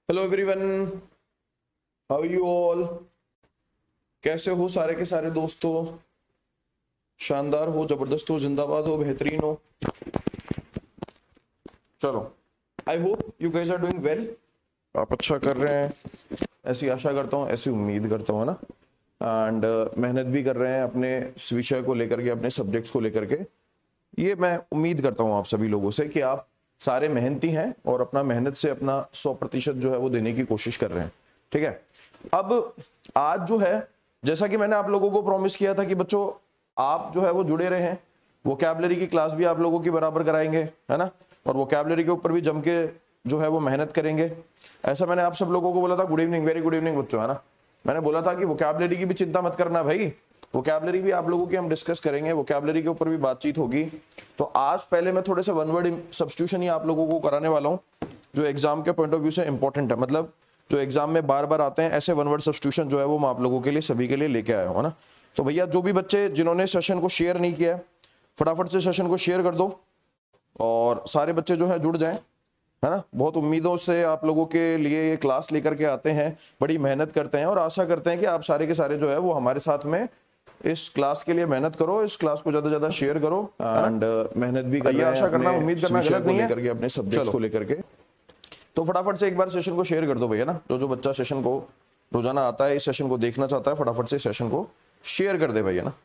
Hello everyone, how you all. कैसे हो सारे के सारे दोस्तों? शानदार हो, जबरदस्त हो, जिंदाबाद हो, बेहतरीन हो। चलो, I hope you guys are doing well. आप अच्छा कर रहे हैं, ऐसी आशा करता हूँ, ऐसी उम्मीद करता हूँ, है ना। एंड मेहनत भी कर रहे हैं अपने विषय को लेकर के, अपने सब्जेक्ट्स को लेकर के। ये मैं उम्मीद करता हूँ आप सभी लोगों से कि आप सारे मेहनती हैं और अपना मेहनत से अपना 100% जो है वो देने की कोशिश कर रहे हैं। ठीक है। अब आज जो है, जैसा कि मैंने आप लोगों को प्रॉमिस किया था कि बच्चों आप जो है वो जुड़े रहे हैं, वोकैबुलरी की क्लास भी आप लोगों की बराबर कराएंगे, है ना। और वोकैबुलरी के ऊपर भी जम के जो है वो मेहनत करेंगे। ऐसा मैंने आप सब लोगों को बोला था। Good evening, very good evening बच्चों, है ना। मैंने बोला था कि वोकैबुलरी की भी चिंता मत करना भाई, वोकैबुलरी भी आप लोगों की हम डिस्कस करेंगे, वोकैबुलरी के ऊपर भी बातचीत होगी। तो आज पहले मैं थोड़े से वन वर्ड सब्स्टिट्यूशन ही आप लोगों को कराने वाला हूं, जो एग्जाम के पॉइंट ऑफ व्यू से इंपॉर्टेंट है। मतलब जो एग्जाम में बार बार आते हैं, ऐसे वन वर्ड सब्स्टिट्यूशन जो है वो मैं आप लोगों के लिए, सभी के लिए लेके आया हूं, है ना। तो भैया जो भी बच्चे जिन्होंने सेशन को शेयर नहीं किया है, फटाफट से सेशन को शेयर कर दो और सारे बच्चे जो है जुड़ जाएं, है ना। बहुत उम्मीदों से आप लोगों के लिए ये क्लास लेकर के आते हैं, बड़ी मेहनत करते हैं और आशा करते हैं कि आप सारे के सारे जो है वो हमारे साथ में इस क्लास के लिए मेहनत करो, इस क्लास को ज्यादा ज्यादा शेयर करो एंड मेहनत भी कर रहे हैं। आशा करना, उम्मीद करना गलत नहीं है, करके अपने सब्जेक्ट्स को लेकर के। तो फटाफट से एक बार सेशन को शेयर कर दो भैया ना। जो जो बच्चा सेशन को रोजाना आता है, इस सेशन को देखना चाहता है, फटाफट से सेशन को शेयर कर दे भैया ना।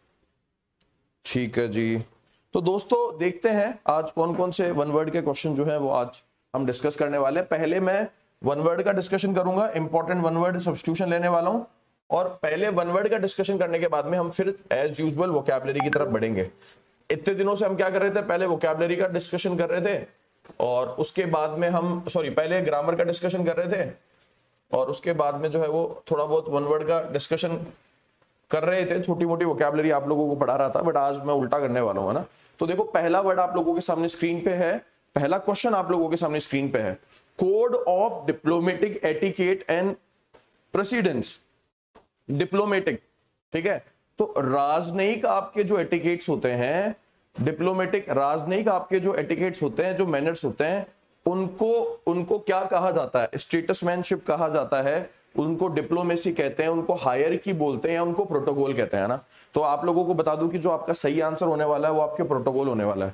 ठीक है जी। तो दोस्तों देखते हैं आज कौन कौन से वन वर्ड के क्वेश्चन जो है वो आज हम डिस्कस करने वाले हैं। पहले मैं वन वर्ड का डिस्कशन करूंगा, इंपॉर्टेंट वन वर्ड सब्स्टिट्यूशन लेने वाला हूं। और पहले वन वर्ड का डिस्कशन करने के बाद में हम फिर एज यूजुअल वोकैबुलरी की तरफ बढ़ेंगे। इतने दिनों से हम क्या कर रहे थे, पहले वोकैबुलरी का डिस्कशन कर रहे थे और उसके बाद में हम पहले ग्रामर का डिस्कशन कर रहे थे और उसके बाद में जो है वो थोड़ा बहुत वन वर्ड का डिस्कशन कर रहे थे। छोटी मोटी वोकैबुलरी आप लोगों को पढ़ा रहा था, बट आज मैं उल्टा करने वाला हूं, है ना। तो देखो, पहला वर्ड आप लोगों के सामने स्क्रीन पे है, पहला क्वेश्चन आप लोगों के सामने स्क्रीन पे है। Code of diplomatic etiquette and precedence. Diplomatic, ठीक है। तो राजनयिक आपके जो एटिकेट्स होते हैं, डिप्लोमेटिक राजनयिक आपके जो एटिकेट्स होते हैं, जो मैनर्स होते हैं, उनको क्या कहा जाता है? स्टेटसमैनशिप कहा जाता है, उनको डिप्लोमेसी कहते हैं, उनको हायरकी बोलते हैं या उनको प्रोटोकॉल कहते हैं ना। तो आप लोगों को बता दूं कि जो आपका सही आंसर होने वाला है वो आपके प्रोटोकॉल होने वाला है।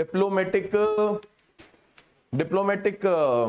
डिप्लोमेटिक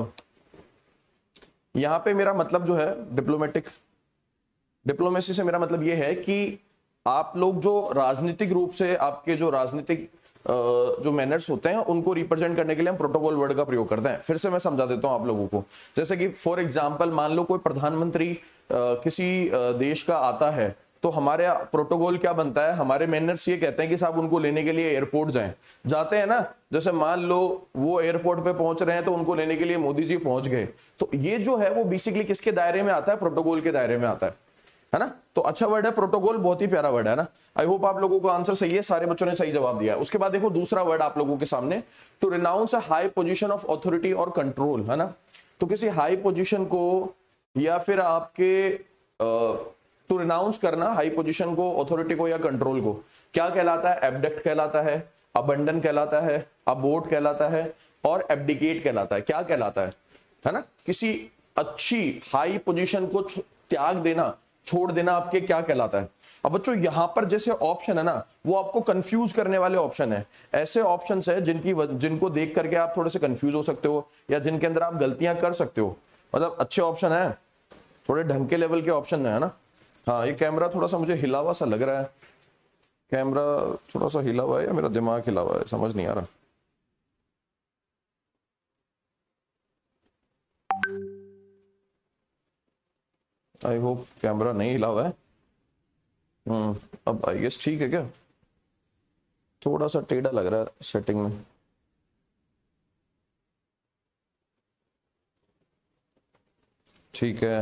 यहां पे मेरा मतलब जो है, डिप्लोमेसी से मेरा मतलब ये है कि आप लोग जो राजनीतिक रूप से आपके जो राजनीतिक जो मैनर्स होते हैं उनको रिप्रेजेंट करने के लिए हम प्रोटोकॉल वर्ड का प्रयोग करते हैं। फिर से मैं समझा देता हूं आप लोगों को। जैसे कि फॉर एग्जांपल मान लो कोई प्रधानमंत्री किसी देश का आता है, तो हमारे प्रोटोकॉल क्या बनता है? हमारे मैनर्स ये कहते हैं कि साहब उनको लेने के लिए एयरपोर्ट जाते हैं ना। जैसे मान लो वो एयरपोर्ट पे पहुंच रहे हैं तो उनको लेने के लिए मोदी जी पहुंच गए। तो ये जो है वो बेसिकली किसके दायरे में आता है? प्रोटोकॉल के दायरे में आता है ना। तो अच्छा वर्ड है प्रोटोकॉल, बहुत ही प्यारा वर्ड है ना। आई होप आप लोगों को आंसर सही है, सारे बच्चों ने सही जवाब दिया है। उसके बाद देखो दूसरा वर्ड आप लोगों के सामने, to renounce a high position of authority or control, है ना। तो किसी हाई पोजीशन को या फिर आपके टू रिनाउंस करना हाई पोजीशन को, अथॉरिटी को या कंट्रोल को, क्या कहलाता है? एब्डक्ट कहलाता है, अबंडन कहलाता है, अबोर्ट कहलाता है और एब्डिकेट कहलाता है। क्या कहलाता है ना। किसी अच्छी हाई पोजीशन को त्याग देना, छोड़ देना, आपके क्या कहलाता है? अब बच्चों यहां पर जैसे ऑप्शन है ना, वो आपको कंफ्यूज करने वाले ऑप्शन है। ऐसे ऑप्शंस है जिनको देख करके आप थोड़े से कंफ्यूज हो सकते हो या जिनके अंदर आप गलतियां कर सकते हो। मतलब अच्छे ऑप्शन है, थोड़े ढंग के लेवल के ऑप्शन है ना। हाँ, ये कैमरा थोड़ा सा मुझे हिला हुआ सा लग रहा है। कैमरा थोड़ा सा हिला हुआ है या मेरा दिमाग हिला हुआ है, समझ नहीं आ रहा। आई होप कैमरा नहीं हिला हुआ है। अब आई गेस ठीक है क्या? थोड़ा सा टेढ़ा लग रहा है सेटिंग में। ठीक है।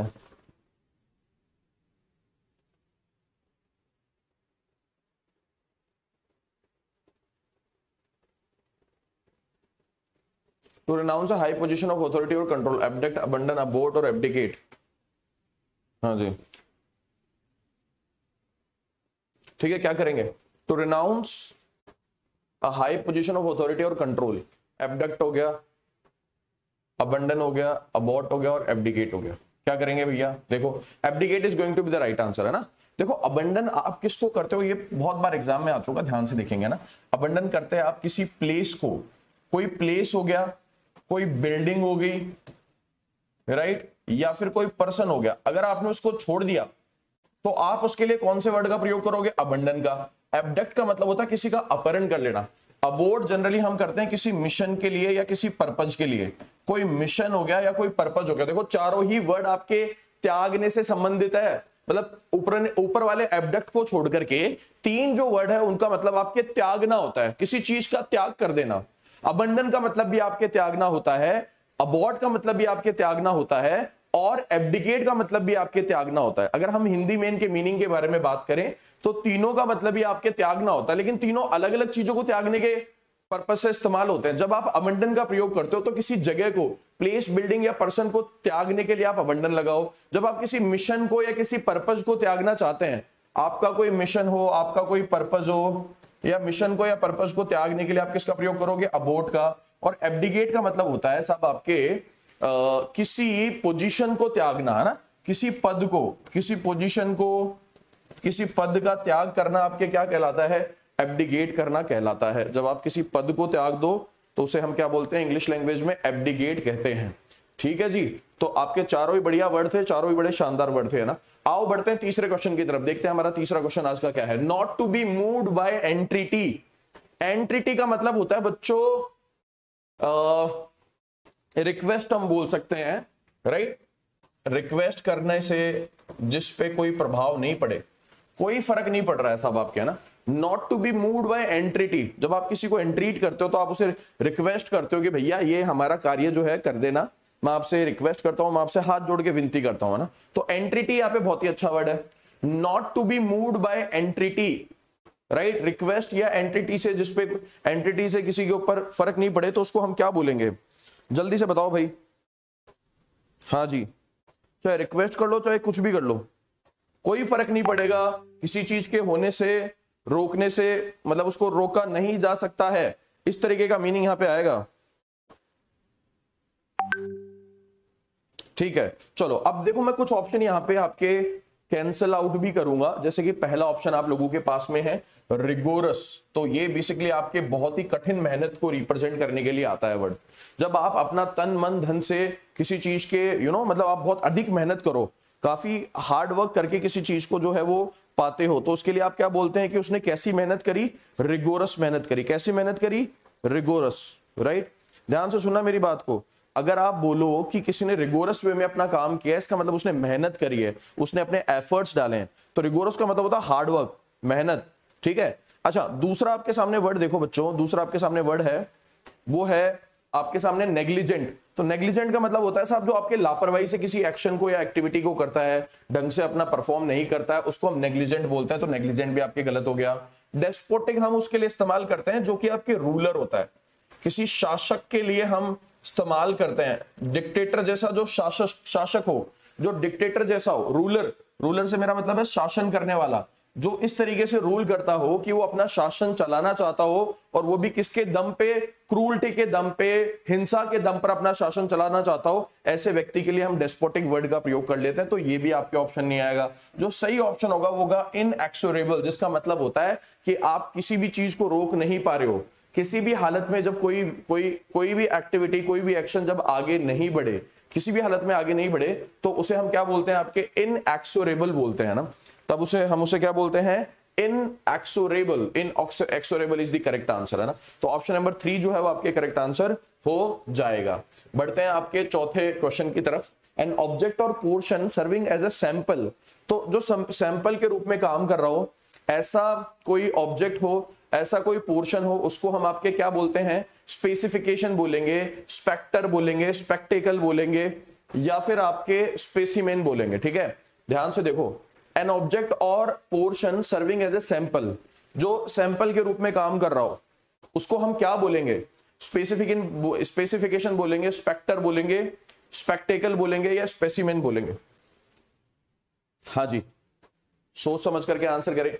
To renounce a high position of authority or control, abduct, abandon, abort और एब्डिकेट। हाँ जी, ठीक है। क्या करेंगे? To renounce a high position of authority or control, abduct हो गया, अबंडन हो गया, अबॉर्ट हो गया और एब्डिकेट हो गया। क्या करेंगे भैया, देखो abdicate is going to be the right answer है ना। देखो अबंडन आप किसको करते हो, ये बहुत बार एग्जाम में आ चुका, ध्यान से देखेंगे ना। अबंडन करते हैं आप किसी प्लेस को, कोई प्लेस हो गया, कोई बिल्डिंग हो गई, राइट, या फिर कोई पर्सन हो गया। अगर आपने उसको छोड़ दिया तो आप उसके लिए कौन से वर्ड का प्रयोग करोगे, अबंडन का। एब्डक्ट का मतलब होता है किसी का अपहरण कर लेना। अबोर्ट जनरली हम करते हैं किसी मिशन के लिए या किसी पर्पज के लिए। कोई मिशन हो गया या कोई पर्पज हो गया। देखो चारों ही वर्ड आपके त्यागने से संबंधित है, मतलब ऊपर वाले एब्डक्ट को छोड़ करके तीन जो वर्ड है उनका मतलब आपके त्यागना होता है, किसी चीज का त्याग कर देना। अबंडन का मतलब भी आपके त्यागना होता है, अबॉर्ट का मतलब भी आपके त्यागना होता है, और एब्डिकेट का मतलब भी आपके त्यागना होता है। अगर हम हिंदी में इनके मीनिंग के बारे में बात करें तो तीनों का मतलब भी आपके त्यागना होता है, लेकिन तीनों अलग अलग चीजों को त्यागने के पर्पस से इस्तेमाल होते हैं। जब आप अबंडन का प्रयोग करते हो तो किसी जगह को, प्लेस, बिल्डिंग या पर्सन को त्यागने के लिए आप अबंडन लगाओ। जब आप किसी मिशन को या किसी पर्पज को त्यागना चाहते हैं, आपका कोई मिशन हो, आपका कोई पर्पज हो, या मिशन को या पर्पज को त्यागने के लिए आप किसका प्रयोग करोगे, अबोर्ट का। और एब्डिकेट का मतलब होता है साहब आपके किसी पोजीशन को त्यागना, है ना, किसी पद को, किसी पोजीशन को, किसी पद का त्याग करना आपके क्या कहलाता है, एब्डिकेट करना कहलाता है। जब आप किसी पद को त्याग दो तो उसे हम क्या बोलते हैं इंग्लिश लैंग्वेज में, एब्डिकेट कहते हैं। ठीक है जी, तो आपके चारों ही बढ़िया वर्ड थे, चारों ही बड़े शानदार वर्ड थे, है ना। आओ बढ़ते हैं तीसरे क्वेश्चन की तरफ, देखते हैं हमारा तीसरा क्वेश्चन आज का क्या है। Not to be moved by entity. Entity का मतलब होता है बच्चों रिक्वेस्ट हम बोल सकते हैं, राइट। रिक्वेस्ट करने से जिस पे कोई प्रभाव नहीं पड़े, कोई फर्क नहीं पड़ रहा है सब आपके, है ना। Not to be moved by entreaty, जब आप किसी को एंट्रीट करते हो तो आप उसे रिक्वेस्ट करते हो कि भैया ये हमारा कार्य जो है कर देना, मैं आपसे रिक्वेस्ट करता हूं, मैं आपसे हाथ जोड़ के विनती करता हूं, है ना। तो एंट्रिटी यहाँ पे बहुत ही अच्छा वर्ड है, not to be moved by entreaty, right. Request या एंटिटी से, जिसपे एंटिटी से किसी के ऊपर फर्क नहीं पड़े, तो उसको हम क्या बोलेंगे, जल्दी से बताओ भाई। हाँ जी, चाहे रिक्वेस्ट कर लो चाहे कुछ भी कर लो, कोई फर्क नहीं पड़ेगा, किसी चीज के होने से, रोकने से, मतलब उसको रोका नहीं जा सकता है, इस तरीके का मीनिंग यहां पे आएगा। ठीक है, चलो अब देखो मैं कुछ ऑप्शन यहां पे आपके कैंसल आउट भी करूंगा। जैसे कि पहला ऑप्शन आप लोगों के पास में है रिगोरस, तो ये बेसिकली आपके बहुत ही कठिन मेहनत को रिप्रेजेंट करने के लिए आता है वर्ड। जब आप अपना तन मन धन से किसी चीज के मतलब आप बहुत अधिक मेहनत करो, काफी हार्ड वर्क करके किसी चीज को जो है वो पाते हो, तो उसके लिए आप क्या बोलते हैं कि उसने कैसी मेहनत करी, रिगोरस मेहनत करी। कैसी मेहनत करी, रिगोरस, राइट। ध्यान से सुनना मेरी बात को, अगर आप बोलो कि किसी ने रिगोरस वे में अपना काम किया, इसका मतलब उसने मेहनत करी है, उसने अपने एफर्ट्स डाले हैं। तो रिगोरस का मतलब होता है हार्ड वर्क, मेहनत। ठीक है, अच्छा दूसरा आपके सामने वर्ड देखो बच्चों, दूसरा आपके सामने वर्ड है, वो है आपके सामने नेग्लिजेंट। तो नेग्लिजेंट का मतलब होता है साहब जो आपके लापरवाही से किसी एक्शन को या एक्टिविटी को करता है, ढंग से अपना परफॉर्म नहीं करता है, उसको हम नेग्लिजेंट बोलते हैं। तो नेग्लिजेंट भी आपके गलत हो गया। डेस्पोटिक हम उसके लिए इस्तेमाल करते हैं जो कि आपके रूलर होता है, किसी शासक के लिए हम इस्तेमाल करते हैं। डिक्टेटर जैसा जो शासक हो, जो डिक्टेटर जैसा हो, रूलर से मेरा मतलब है शासन करने वाला, जो इस तरीके से रूल करता हो कि वो अपना शासन चलाना चाहता हो, और वो भी किसके दम पे, क्रूरटी के दम पे, हिंसा के दम पर अपना शासन चलाना चाहता हो, ऐसे व्यक्ति के लिए हम डेस्पोटिक वर्ड का प्रयोग कर लेते हैं। तो ये भी आपके ऑप्शन नहीं आएगा। जो सही ऑप्शन होगा वो होगा इनएक्सोरेबल, जिसका मतलब होता है कि आप किसी भी चीज को रोक नहीं पा रहे हो, किसी भी हालत में जब कोई भी एक्टिविटी, कोई भी एक्शन जब आगे नहीं बढ़े, किसी भी हालत में आगे नहीं बढ़े, तो उसे हम क्या बोलते हैं, आपके इनएक्सोरेबल बोलते हैं ना। तब हम उसे क्या बोलते हैं, inexorable. Inexorable is the correct answer, है ना। तो ऑप्शन नंबर 3 जो है वो आपके करेक्ट आंसर हो जाएगा। बढ़ते हैं आपके चौथे क्वेश्चन की तरफ। An object or portion serving as a sample, तो जो सैंपल के रूप में काम कर रहा हो, ऐसा कोई ऑब्जेक्ट हो, ऐसा कोई पोर्शन हो, उसको हम आपके क्या बोलते हैं, स्पेसिफिकेशन बोलेंगे, स्पेक्टर बोलेंगे, स्पेक्टेकल बोलेंगे, या फिर आपके स्पेसिमेन बोलेंगे। ठीक है, ध्यान से देखो, an object or portion serving as a sample, जो सैंपल के रूप में काम कर रहा हो, उसको हम क्या बोलेंगे, स्पेसिफिकेशन बोलेंगे, स्पेक्टर बोलेंगे, स्पेक्टेकल बोलेंगे, या स्पेसिमेन बोलेंगे। हाँ जी, सोच समझ करके आंसर करें।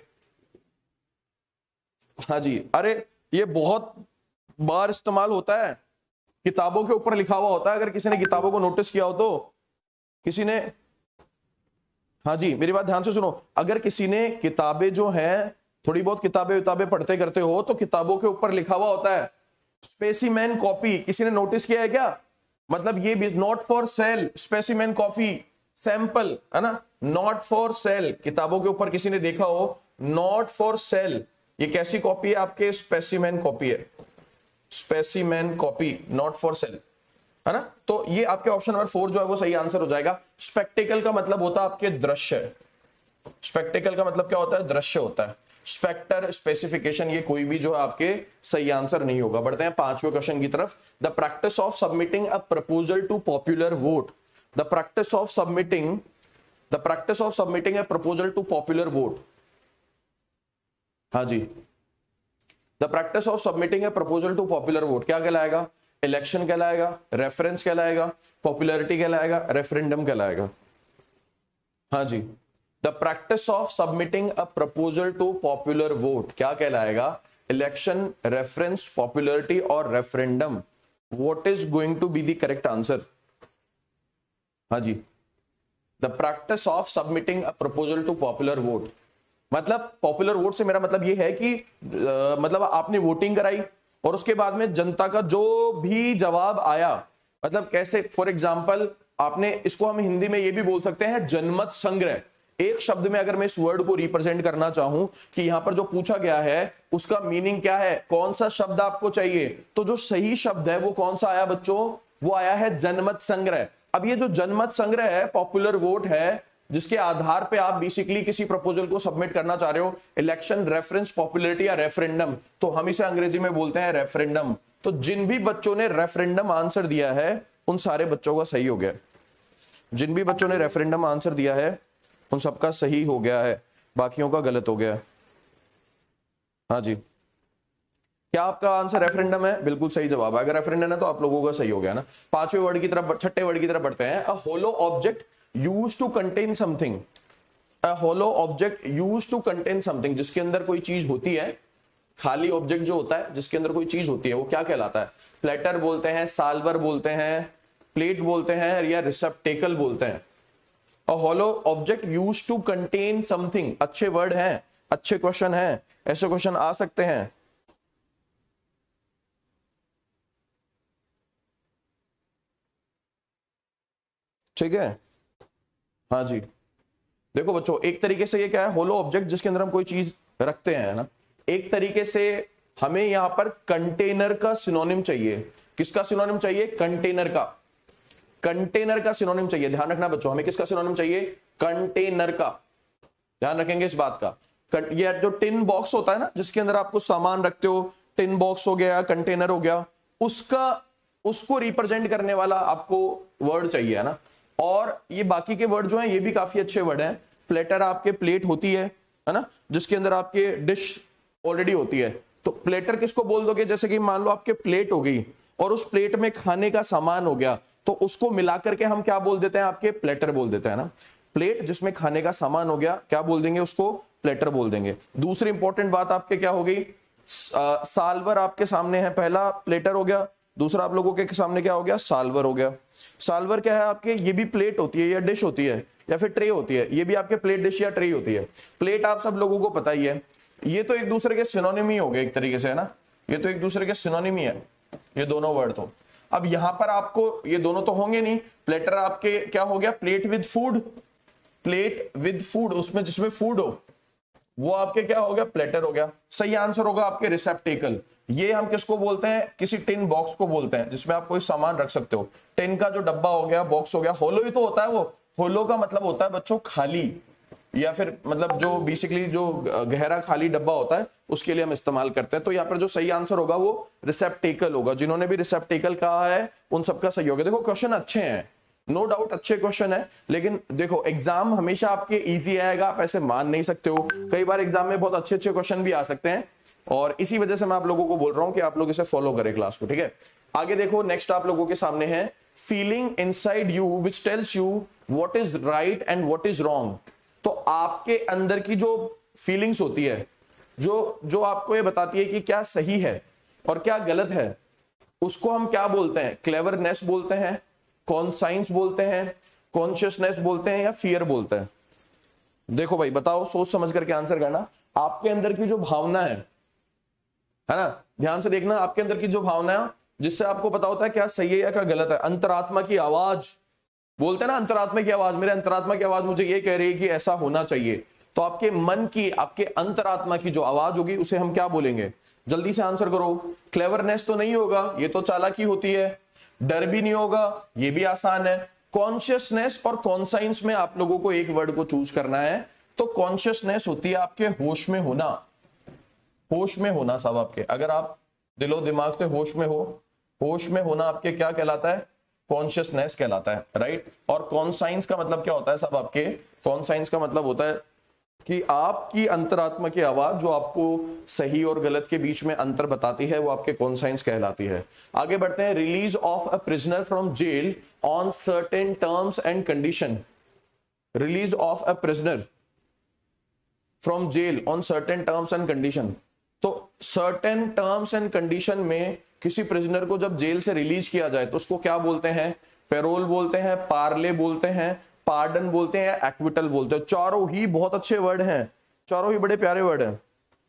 हाँ जी, अरे ये बहुत बार इस्तेमाल होता है किताबों के ऊपर लिखा हुआ होता है, अगर किसी ने किताबों को नोटिस किया हो तो किसी ने, हाँ जी मेरी बात ध्यान से सुनो, अगर किसी ने किताबें जो हैं, थोड़ी बहुत किताबें पढ़ते करते हो तो किताबों के ऊपर लिखा हुआ होता है स्पेसिमेन कॉपी। किसी ने नोटिस किया है क्या? मतलब ये भी not for sale, specimen copy sample, है ना, नॉट फॉर सेल, किताबों के ऊपर किसी ने देखा हो नॉट फॉर सेल, ये कैसी कॉपी है आपके? स्पेसिमेन कॉपी है, specimen copy, not for sale, है ना। तो ये आपके ऑप्शन नंबर 4 जो है वो सही आंसर हो जाएगा। स्पेक्टिकल का मतलब होता है आपके दृश्य, स्पेक्टिकल का मतलब क्या होता है? दृश्य होता है। स्पेक्टर, स्पेसिफिकेशन, ये कोई भी जो है आपके सही आंसर नहीं होगा। बढ़ते हैं 5वें क्वेश्चन की तरफ। The practice of submitting a proposal to popular vote, the practice of submitting a proposal to popular vote, हाँ जी, the practice of submitting a proposal to popular vote क्या कहलाएगा? इलेक्शन कहलाएगा, रेफरेंस कहलाएगा, पॉपुलैरिटी कहलाएगा, referendum कहलाएगा? हाँ जी, the practice of submitting a proposal to popular vote क्या कहलाएगा? इलेक्शन, रेफरेंस, पॉपुलैरिटी और referendum? What is going to be the correct answer? हाँ जी, the practice of submitting a proposal to popular vote, मतलब popular vote से मेरा मतलब ये है कि मतलब आपने वोटिंग कराई और उसके बाद में जनता का जो भी जवाब आया, मतलब कैसे, फॉर एग्जांपल आपने, इसको हम हिंदी में ये भी बोल सकते हैं जनमत संग्रह। एक शब्द में अगर मैं इस वर्ड को रिप्रेजेंट करना चाहूं कि यहां पर जो पूछा गया है उसका मीनिंग क्या है, कौन सा शब्द आपको चाहिए, तो जो सही शब्द है वो कौन सा आया बच्चों? वो आया है जनमत संग्रह। अब ये जो जनमत संग्रह है, पॉपुलर वोट है, जिसके आधार पे आप बेसिकली किसी प्रपोजल को सबमिट करना चाह रहे हो, इलेक्शन, रेफरेंस, पॉपुलैरिटी या रेफरेंडम, तो हम इसे अंग्रेजी में बोलते हैं रेफरेंडम। तो जिन भी बच्चों ने रेफरेंडम आंसर दिया है उन सारे बच्चों का सही हो गया। जिन भी बच्चों ने रेफरेंडम आंसर दिया है उन सबका सही हो गया है, बाकियों का गलत हो गया है। हाँ जी, क्या आपका आंसर रेफरेंडम है? बिल्कुल सही जवाब है। अगर रेफरेंडम है तो आप लोगों का सही हो गया ना। 5वें वर्ड की तरफ, 6ठे वर्ड की तरफ बढ़ते हैं। A hollow object used to contain something, a hollow object used to contain something, जिसके अंदर कोई चीज होती है, खाली ऑब्जेक्ट जो होता है जिसके अंदर कोई चीज होती है वो क्या कहलाता है? प्लेटर बोलते हैं, साल्वर बोलते हैं, प्लेट बोलते हैं या रिसेप्टेकल बोलते हैं। A hollow object used to contain something, अच्छे वर्ड हैं, अच्छे क्वेश्चन हैं, ऐसे क्वेश्चन आ सकते हैं। ठीक है, हाँ जी, देखो बच्चों, एक तरीके से ये क्या है, होलो ऑब्जेक्ट जिसके अंदर हम कोई चीज रखते हैं ना। एक तरीके से हमें यहां पर कंटेनर का सिनोनिम चाहिए। किसका सिनोनिम चाहिए? कंटेनर का, कंटेनर का सिनोनिम चाहिए। ध्यान रखना बच्चों, हमें किसका सिनोनिम चाहिए? कंटेनर का, ध्यान रखेंगे इस बात का। ये जो टिन बॉक्स होता है ना, जिसके अंदर आपको सामान रखते हो, टिन बॉक्स हो गया, कंटेनर हो गया, उसको रिप्रेजेंट करने वाला आपको वर्ड चाहिए, है ना। और ये बाकी के वर्ड जो हैं ये भी काफी अच्छे वर्ड हैं। प्लेटर, आपके प्लेट होती है ना, जिसके अंदर आपके डिश ऑलरेडी होती है। तो प्लेटर किसको बोल दोगे? जैसे कि मान लो आपके प्लेट हो गई और उस प्लेट में खाने का सामान हो गया, तो उसको मिलाकर के हम क्या बोल देते हैं? आपके प्लेटर बोल देते हैं ना। प्लेट जिसमें खाने का सामान हो गया, क्या बोल देंगे? उसको प्लेटर बोल देंगे। दूसरी इंपॉर्टेंट बात आपके क्या हो गई? साल्वर आपके सामने है, पहला प्लेटर हो गया, दूसरा आप लोगों के सामने क्या हो गया? साल्वर हो गया। साल्वर क्या है आपके? ये भी प्लेट होती है या डिश होती है या फिर ट्रे होती है, ये भी आपके प्लेट, डिश या ट्रे होती है। प्लेट आप सब लोगों को पता ही है, ये तो एक दूसरे के सिनोनिम ही हो गए एक तरीके से, है ना। ये तो एक दूसरे के सिनोनिम ही है ये दोनों वर्ड। तो अब यहां पर आपको ये दोनों तो होंगे नहीं। प्लेटर आपके क्या हो गया? Plate with food, plate with food, उसमें जिसमें फूड हो वो आपके क्या हो गया? प्लेटर हो गया। सही आंसर होगा आपके रिसेप्टेकल। ये हम किसको बोलते हैं? किसी टिन बॉक्स को बोलते हैं जिसमें आप कोई सामान रख सकते हो। टिन का जो डब्बा हो गया, बॉक्स हो गया, होलो ही तो होता है वो। होलो का मतलब होता है बच्चों खाली, या फिर मतलब जो बेसिकली जो गहरा खाली डब्बा होता है उसके लिए हम इस्तेमाल करते हैं। तो यहाँ पर जो सही आंसर होगा वो रिसेप्टेकल होगा। जिन्होंने भी रिसेप्टेकल कहा है उन सबका सही होगा। देखो क्वेश्चन अच्छे हैं, नो डाउट अच्छे क्वेश्चन है, लेकिन देखो एग्जाम हमेशा आपके इजी आएगा, आप ऐसे मान नहीं सकते हो। कई बार एग्जाम में बहुत अच्छे अच्छे क्वेश्चन भी आ सकते हैं, और इसी वजह से मैं आप लोगों को बोल रहा हूं कि आप लोग इसे फॉलो करें क्लास को। ठीक है, आगे देखो, नेक्स्ट आप लोगों के सामने है feeling inside you which tells you what is right and what is wrong. तो आपके अंदर की जो फीलिंग्स होती है, जो आपको ये बताती है कि क्या सही है और क्या गलत है, उसको हम क्या बोलते हैं? क्लेवरनेस बोलते हैं, कॉन्साइंस बोलते हैं, कॉन्शियसनेस बोलते हैं, या फियर बोलते हैं? देखो भाई बताओ, सोच समझ करके आंसर करना। आपके अंदर की जो भावना है ना, ध्यान से देखना, आपके अंदर की जो भावना है जिससे आपको पता होता है क्या सही है या क्या गलत है, अंतरात्मा की आवाज बोलते हैं ना, अंतरात्मा की आवाज, मेरे अंतरात्मा की आवाज मुझे ये कह रही है कि ऐसा होना चाहिए। तो आपके मन की, आपके अंतरात्मा की जो आवाज होगी उसे हम क्या बोलेंगे? जल्दी से आंसर करो। क्लेवरनेस तो नहीं होगा, ये तो चालाकी होती है। डर भी नहीं होगा, ये भी आसान है। कॉन्शियसनेस और कॉन्साइंस में आप लोगों को एक वर्ड को चूज करना है। तो कॉन्शियसनेस होती है आपके होश में होना, होश में होना साहब आपके, अगर आप दिलो दिमाग से होश में हो, होश में होना आपके क्या कहलाता है? कॉन्शियसनेस कहलाता है, राइट। और कॉन्साइंस का मतलब क्या होता है साहब आपके? कॉन्साइंस का मतलब होता है कि आपकी अंतरात्मा की आवाज जो आपको सही और गलत के बीच में अंतर बताती है, वो आपके कॉन्साइंस कहलाती है। आगे बढ़ते हैं। Release of a prisoner from jail on certain terms and condition. Release of a prisoner from jail on certain terms and condition. तो सर्टेन टर्म्स एंड कंडीशन में किसी प्रिजनर को जब जेल से रिलीज किया जाए तो उसको क्या बोलते हैं? पैरोल बोलते हैं, पार्ले बोलते हैं, पार्डन बोलते हैं, या एक्विटल बोलते हैं। चारों ही बहुत अच्छे वर्ड हैं, चारों ही बड़े प्यारे वर्ड हैं,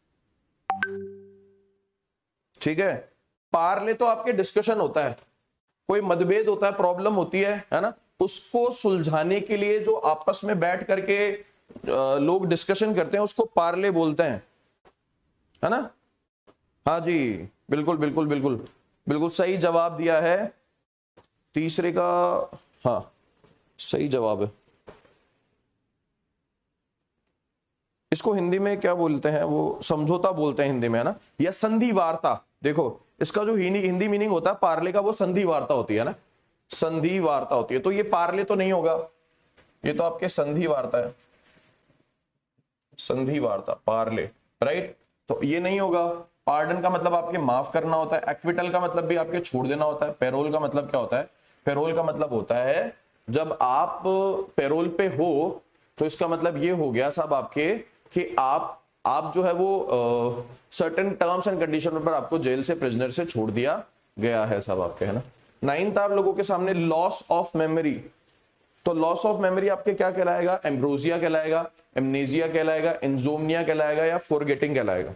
ठीक है। पार्ले तो आपके डिस्कशन होता है, कोई मतभेद होता है, प्रॉब्लम होती है ना, उसको सुलझाने के लिए जो आपस में बैठ करके लोग डिस्कशन करते हैं उसको पार्ले बोलते हैं, है ना। हाँ जी, बिल्कुल बिल्कुल बिल्कुल बिल्कुल सही जवाब दिया है तीसरे का, हाँ सही जवाब है। इसको हिंदी में क्या बोलते हैं? वो समझौता बोलते हैं हिंदी में, है ना, या संधि वार्ता। देखो इसका जो हिंदी मीनिंग होता है पार्ले का, वो संधि वार्ता होती है ना, संधि वार्ता होती है। तो ये पार्ले तो नहीं होगा, ये तो आपके संधि वार्ता है, संधि वार्ता, पार्ले, राइट। तो ये नहीं होगा। पार्डन का मतलब आपके माफ करना होता है, एक्विटल का मतलब भी आपके छोड़ देना होता है। पैरोल का मतलब क्या होता है? पैरोल का मतलब होता है जब आप पैरोल पे हो तो इसका मतलब ये हो गया साहब आपके कि आप जो है वो सर्टेन टर्म्स एंड कंडीशन पर आपको जेल से, प्रिजनर से छोड़ दिया गया है साहब आपके, है ना। 9th आप लोगों के सामने लॉस ऑफ मेमोरी। तो लॉस ऑफ मेमोरी आपके क्या कहलाएगा? एम्ब्रोसिया कहलाएगा, एमनेजिया कहलाएगा, इंसोम्निया कहलाएगा, या फॉरगेटिंग कहलाएगा?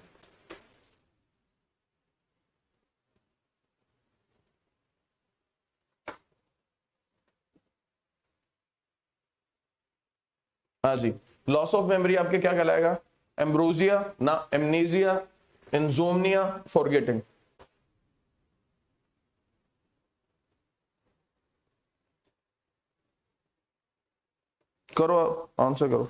हाँ जी, लॉस ऑफ मेमोरी आपके क्या कहलाएगा? एम्ब्रोसिया ना, एमनेजिया, इंसोम्निया, फॉरगेटिंग। करो आंसर करो,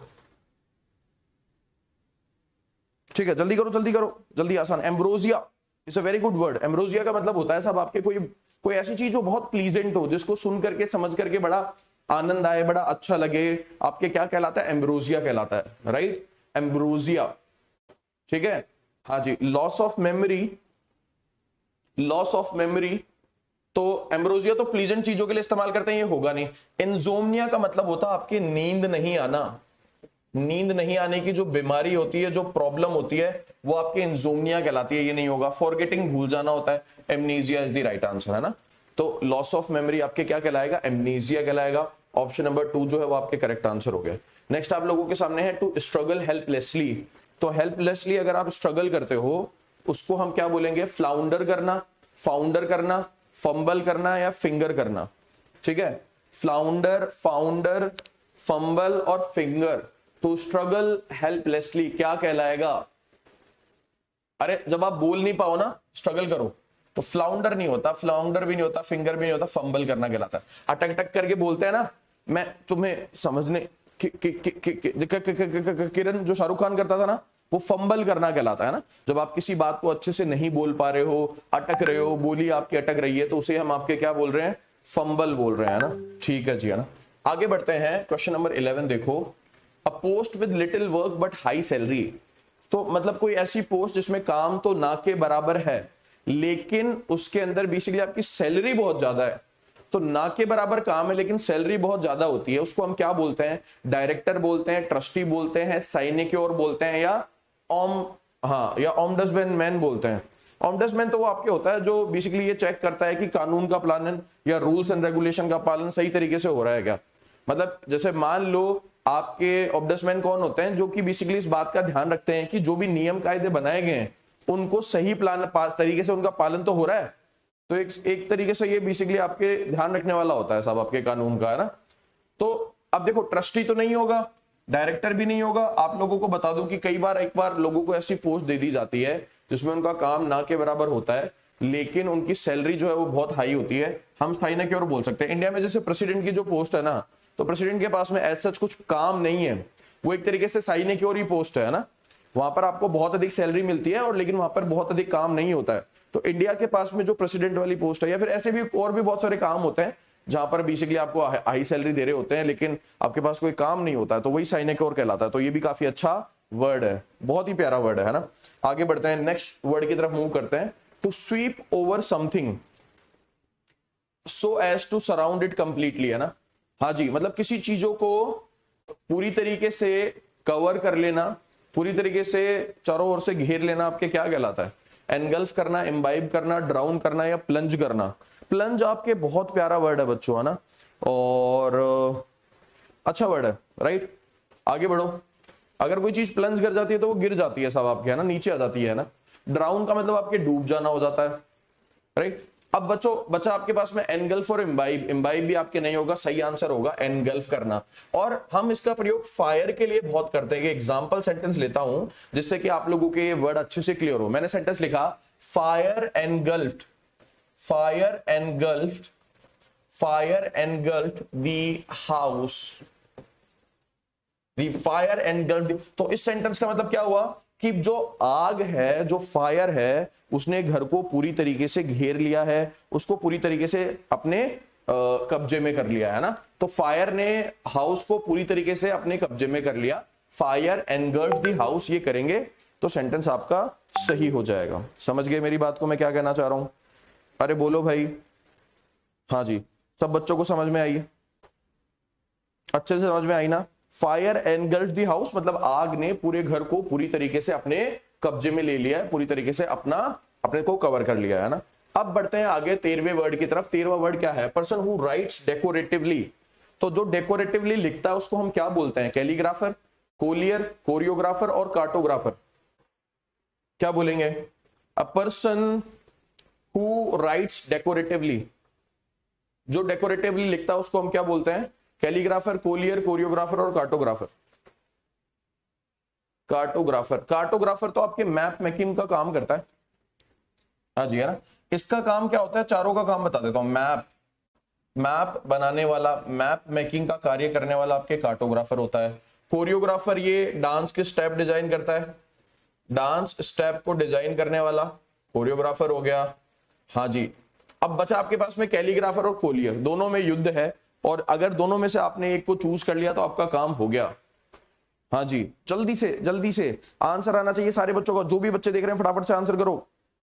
ठीक है, जल्दी करो जल्दी करो जल्दी, आसान। Ambrosia is a very good word. Ambrosia का मतलब होता है साहब आपके कोई ऐसी चीज हो बहुत प्लीजेंट हो, जिसको सुन करके समझ करके बड़ा आनंद आए, बड़ा अच्छा लगे, आपके क्या कहलाता है? एम्ब्रोसिया कहलाता है, राइट, एम्ब्रोसिया, ठीक है। हाँ जी, loss of memory, loss of memory, तो एम्ब्रोसिया तो प्लीजेंट चीजों के लिए इस्तेमाल करते हैं, ये होगा नहीं। इंसोम्निया का मतलब होता है आपकी नींद नहीं आना, नींद नहीं आने की जो बीमारी होती है, जो प्रॉब्लम होती है, वो आपके इंसोम्निया कहलाती है, ये नहीं होगा। फॉरगेटिंग भूल जाना होता है, amnesia is the right answer, है ना। तो लॉस ऑफ मेमोरी आपके क्या कहलाएगा? एमनीजिया कहलाएगा। ऑप्शन नंबर 2 जो है वो आपके करेक्ट आंसर हो गया। नेक्स्ट आप लोगों के सामने है टू स्ट्रगल हेल्पलेसली। तो हेल्पलेसली अगर आप स्ट्रगल करते हो उसको हम क्या बोलेंगे? फ्लाउंडर करना, फाउंडर करना, फंबल करना, या फिंगर करना, ठीक है। फ्लाउंडर, फाउंडर, फंबल और फिंगर। टू स्ट्रगल हेल्पलेसली क्या कहलाएगा? अरे जब आप बोल नहीं पाओ ना, स्ट्रगल करो, तो फ्लाउंडर नहीं होता, फ्लाउंडर भी नहीं होता, फिंगर भी नहीं होता, फंबल करना कहलाता है। अटक अटक करके बोलते हैं ना, मैं तुम्हें समझने किरण जो शाहरुख खान करता था ना, वो फंबल करना कहलाता है ना। जब आप किसी बात को अच्छे से नहीं बोल पा रहे हो, अटक रहे हो, बोली आपकी अटक रही है, तो उसे हम आपके क्या बोल रहे हैं? फंबल बोल रहे हैं ना, ठीक है जी, है ना। आगे बढ़ते हैं, क्वेश्चन नंबर 11 देखो। A post with little work but high salary. तो मतलब कोई ऐसी पोस्ट जिसमें काम तो ना के बराबर है, लेकिन उसके अंदर बेसिकली आपकी सैलरी बहुत ज्यादा है। तो ना के बराबर काम है लेकिन सैलरी बहुत ज्यादा होती है, उसको हम क्या बोलते हैं? डायरेक्टर बोलते हैं, ट्रस्टी बोलते हैं, साइनेक्योर बोलते हैं, या ओम, हाँ, या ओमडसमैन मैन बोलते हैं। ऑम्बड्समैन तो वो आपके होता है जो बेसिकली ये चेक करता है कि कानून का पालन या रूल्स एंड रेगुलेशन का पालन सही तरीके से हो रहा है क्या। मतलब जैसे मान लो आपके ऑम्बड्समैन कौन होते हैं, जो कि बेसिकली इस बात का ध्यान रखते हैं कि जो भी नियम कायदे बनाए गए हैं उनको सही तरीके से उनका पालन तो हो रहा है। तो एक तरीके से ये बेसिकली आपके ध्यान रखने वाला होता है सब आपके कानून का, है ना। तो अब देखो ट्रस्टी तो नहीं होगा, डायरेक्टर भी नहीं होगा। आप लोगों को बता दूं कि कई बार एक बार लोगों को ऐसी पोस्ट दे दी जाती है जिसमें उनका काम ना के बराबर होता है, लेकिन उनकी सैलरी जो है वो बहुत हाई होती है। हम हाई ना क्यों बोल सकते हैं। इंडिया में जैसे प्रेसिडेंट की जो पोस्ट है ना, तो प्रेसिडेंट के पास में एज सच कुछ काम नहीं है, वो एक तरीके से साइने की और ही पोस्ट है ना। वहां पर आपको बहुत अधिक सैलरी मिलती है और लेकिन वहां पर बहुत अधिक काम नहीं होता है। तो इंडिया के पास में जो प्रेसिडेंट वाली पोस्ट है, या फिर ऐसे भी और भी बहुत सारे काम होते हैं जहां पर बेसिकली आपको हाई सैलरी दे रहे होते हैं लेकिन आपके पास कोई काम नहीं होता है, तो वही साइनेक्योर कहलाता है। तो ये भी काफी अच्छा वर्ड है, बहुत ही प्यारा वर्ड है ना। आगे बढ़ते हैं, नेक्स्ट वर्ड की तरफ मूव करते हैं। To sweep over something so as to surround it completely, है ना। हाँ जी, मतलब किसी चीजों को पूरी तरीके से कवर कर लेना, पूरी तरीके से चारों ओर से घेर लेना, आपके क्या कहलाता है। एनगल्फ करना, इम्बाइब करना, ड्राउन करना या प्लंज करना। प्लंज आपके बहुत प्यारा वर्ड है बच्चों, है ना, और अच्छा वर्ड है, राइट। आगे बढ़ो। अगर कोई चीज प्लंज कर जाती है तो वो गिर जाती है सब आपके, है ना, नीचे आ जाती है ना। ड्राउन का मतलब आपके डूब जाना हो जाता है, राइट। अब बच्चा आपके पास में एनगल्फ और इम्बाइब। इम्बाइब भी आपके नहीं होगा, सही आंसर होगा एनगल्फ करना। और हम इसका प्रयोग फायर के लिए बहुत करते हैं। एग्जांपल सेंटेंस लेता हूं जिससे कि आप लोगों के ये वर्ड अच्छे से क्लियर हो। मैंने सेंटेंस लिखा, fire engulfed, fire engulfed, fire engulfed the house, the fire engulfed. तो इस सेंटेंस का मतलब क्या हुआ कि जो आग है, जो फायर है, उसने घर को पूरी तरीके से घेर लिया है, उसको पूरी तरीके से अपने कब्जे में कर लिया है ना। तो फायर ने हाउस को पूरी तरीके से अपने कब्जे में कर लिया। फायर एनगल्फ्ड द हाउस, ये करेंगे तो सेंटेंस आपका सही हो जाएगा। समझ गए मेरी बात को, मैं क्या कहना चाह रहा हूं। अरे बोलो भाई। हाँ जी, सब बच्चों को समझ में आई है, अच्छे से समझ में आई ना। फायर एनगल्फ्ड द हाउस मतलब आग ने पूरे घर को पूरी तरीके से अपने कब्जे में ले लिया है, पूरी तरीके से अपने को कवर कर लिया है ना। अब बढ़ते हैं आगे 13वें वर्ड की तरफ। 13वां वर्ड क्या है, पर्सन हु राइट्स डेकोरेटिवली। तो जो डेकोरेटिवली लिखता है उसको हम क्या बोलते हैं, कैलीग्राफर, कोलियर, कोरियोग्राफर और कार्टोग्राफर। क्या बोलेंगे, a person who writes decoratively, जो डेकोरेटिवली लिखता है उसको हम क्या बोलते हैं, कैलीग्राफर, कोलियर, कोरियोग्राफर और कार्टोग्राफर। कार्टोग्राफर, कार्टोग्राफर तो आपके मैप मेकिंग का काम करता है। हाँ जी, है ना। इसका काम क्या होता है, चारों का काम बता देता हूं। मैप बनाने वाला, मैप मेकिंग का कार्य करने वाला आपके कार्टोग्राफर होता है। कोरियोग्राफर ये डांस के स्टेप डिजाइन करता है, डांस स्टेप को डिजाइन करने वाला कोरियोग्राफर हो गया। हाँ जी, अब बचा आपके पास में कैलीग्राफर और कोलियर, दोनों में युद्ध है और अगर दोनों में से आपने एक को चूज कर लिया तो आपका काम हो गया। हाँ जी, जल्दी से आंसर आना चाहिए सारे बच्चों का। जो भी बच्चे देख रहे हैं फटाफट से आंसर करो।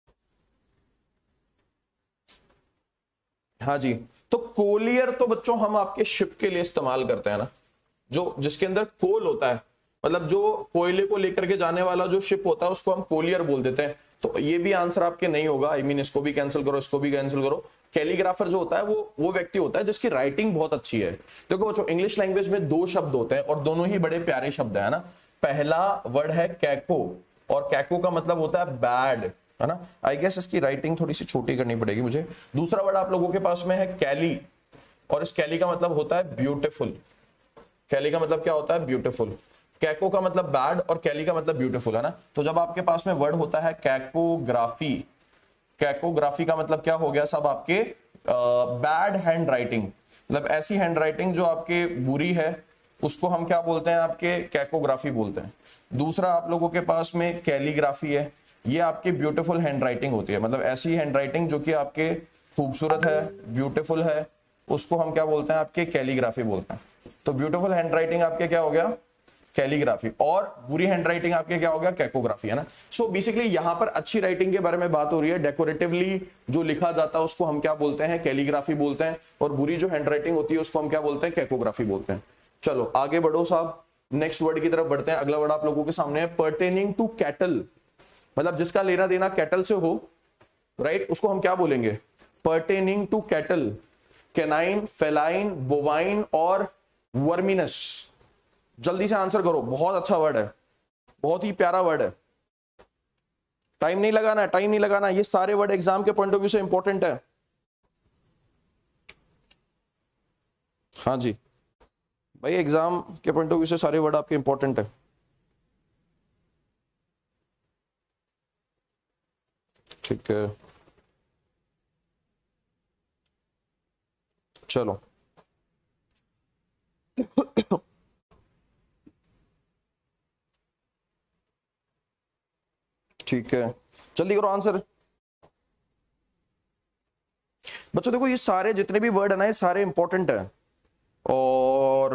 हाँ जी, तो कोलियर तो बच्चों हम आपके शिप के लिए इस्तेमाल करते हैं ना, जो जिसके अंदर कोल होता है, मतलब जो कोयले को लेकर के जाने वाला जो शिप होता है उसको हम कोलियर बोल देते हैं। तो ये भी आंसर आपके नहीं होगा। आई मीन इसको भी कैंसिल करो, इसको भी कैंसिल करो। कैलीग्राफर जो होता है वो व्यक्ति होता है जिसकी राइटिंग बहुत अच्छी है। देखो बच्चों, इंग्लिश लैंग्वेज में दो शब्द होते हैं और दोनों ही बड़े प्यारे शब्द है ना। पहला वर्ड है कैको, और कैको का मतलब होता है बैड, है ना। आई गेस इसकी राइटिंग थोड़ी सी छोटी करनी पड़ेगी मुझे। दूसरा वर्ड आप लोगों के पास में है कैली, और इस कैली का मतलब होता है ब्यूटीफुल। कैली का मतलब क्या होता है, ब्यूटीफुल। कैको का मतलब बैड और कैली का मतलब ब्यूटीफुल, है ना। तो जब आपके पास में वर्ड होता है कैकोग्राफी, कैकोग्राफी का मतलब क्या हो गया सब आपके बैड हैंड राइटिंग, मतलब ऐसी हैंड राइटिंग जो आपके बुरी है उसको हम क्या बोलते हैं, आपके कैकोग्राफी बोलते हैं। दूसरा आप लोगों के पास में कैलीग्राफी है, ये आपकी ब्यूटीफुल हैंड राइटिंग होती है, मतलब ऐसी हैंड राइटिंग जो कि आपके खूबसूरत है, ब्यूटीफुल है, उसको हम क्या बोलते हैं, आपके कैलीग्राफी बोलते हैं। तो ब्यूटीफुल हैंड राइटिंग आपके क्या हो गया, कैलीग्राफी, और बुरी हैंड राइटिंग आपके क्या हो गया, कैकोग्राफी, है ना। सो बेसिकली यहां पर अच्छी राइटिंग के बारे में बात हो रही है। डेकोरेटिवली जो लिखा जाता है उसको हम क्या बोलते हैं, कैलीग्राफी बोलते हैं, और बुरी जो हैंड राइटिंग होती है उसको हम क्या बोलते हैं, कैकोग्राफी बोलते हैं। चलो आगे बढ़ो साहब, नेक्स्ट वर्ड की तरफ बढ़ते हैं। अगला वर्ड आप लोगों के सामने है पर्टेनिंग टू कैटल। मतलब जिसका लेना देना कैटल से हो, राइट, उसको हम क्या बोलेंगे? Pertaining to cattle, canine, feline, bovine और वर्मिनस। जल्दी से आंसर करो, बहुत अच्छा वर्ड है, बहुत ही प्यारा वर्ड है। टाइम नहीं लगाना, टाइम नहीं लगाना, ये सारे वर्ड एग्जाम के पॉइंट ऑफ व्यू से इंपॉर्टेंट है। हाँ जी भाई, एग्जाम के पॉइंट ऑफ व्यू से सारे वर्ड आपके इंपॉर्टेंट है। ठीक है, चलो ठीक है, जल्दी करो आंसर। बच्चों देखो, ये सारे जितने भी वर्ड है ना, ये सारे इंपॉर्टेंट है। और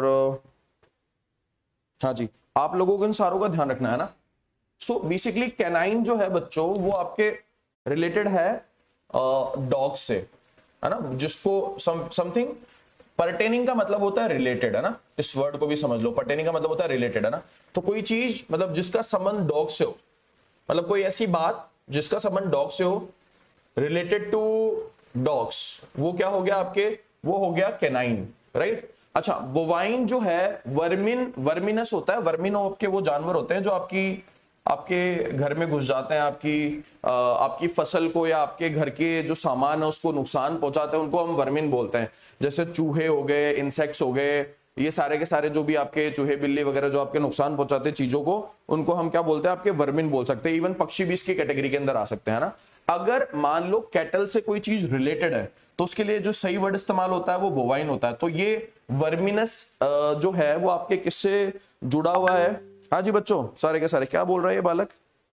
हाँ जी, आप लोगों को इन सारों का ध्यान रखना है ना। सो बेसिकली कैनाइन जो है बच्चों, वो आपके रिलेटेड है डॉग से, है ना, जिसको समथिंग पर्टेनिंग का मतलब होता है रिलेटेड, है ना। इस वर्ड को भी समझ लो, पर्टेनिंग का मतलब होता है रिलेटेड, है ना। तो कोई चीज मतलब जिसका संबंध डॉग से हो, मतलब कोई ऐसी बात जिसका संबंध डॉग से हो, रिलेटेड टू डॉग्स, वो क्या हो गया आपके? वो हो गया कैनाइन, राइट। अच्छा, बोवाइन जो है वर्मिनस होता है। वर्मिनो के वो जानवर होते हैं जो आपके घर में घुस जाते हैं, आपकी फसल को या आपके घर के जो सामान है उसको नुकसान पहुंचाते हैं, उनको हम वर्मिन बोलते हैं। जैसे चूहे हो गए, इंसेक्ट्स हो गए, ये सारे के सारे जो भी आपके चूहे बिल्ली वगैरह जो आपके नुकसान पहुंचाते हैं चीजों को, उनको हम क्या बोलते हैं? आपके वर्मिन बोल सकते हैं। इवन पक्षी भी इसकी कैटेगरी के अंदर आ सकते हैं ना। अगर मान लो कैटल से कोई चीज रिलेटेड है तो उसके लिए जो सही वर्ड इस्तेमाल होता है वो बोवाइन होता है। तो ये वर्मिनस जो है वो आपके किससे जुड़ा हुआ है? हाँ जी बच्चों, सारे के सारे क्या बोल रहे हैं ये बालक?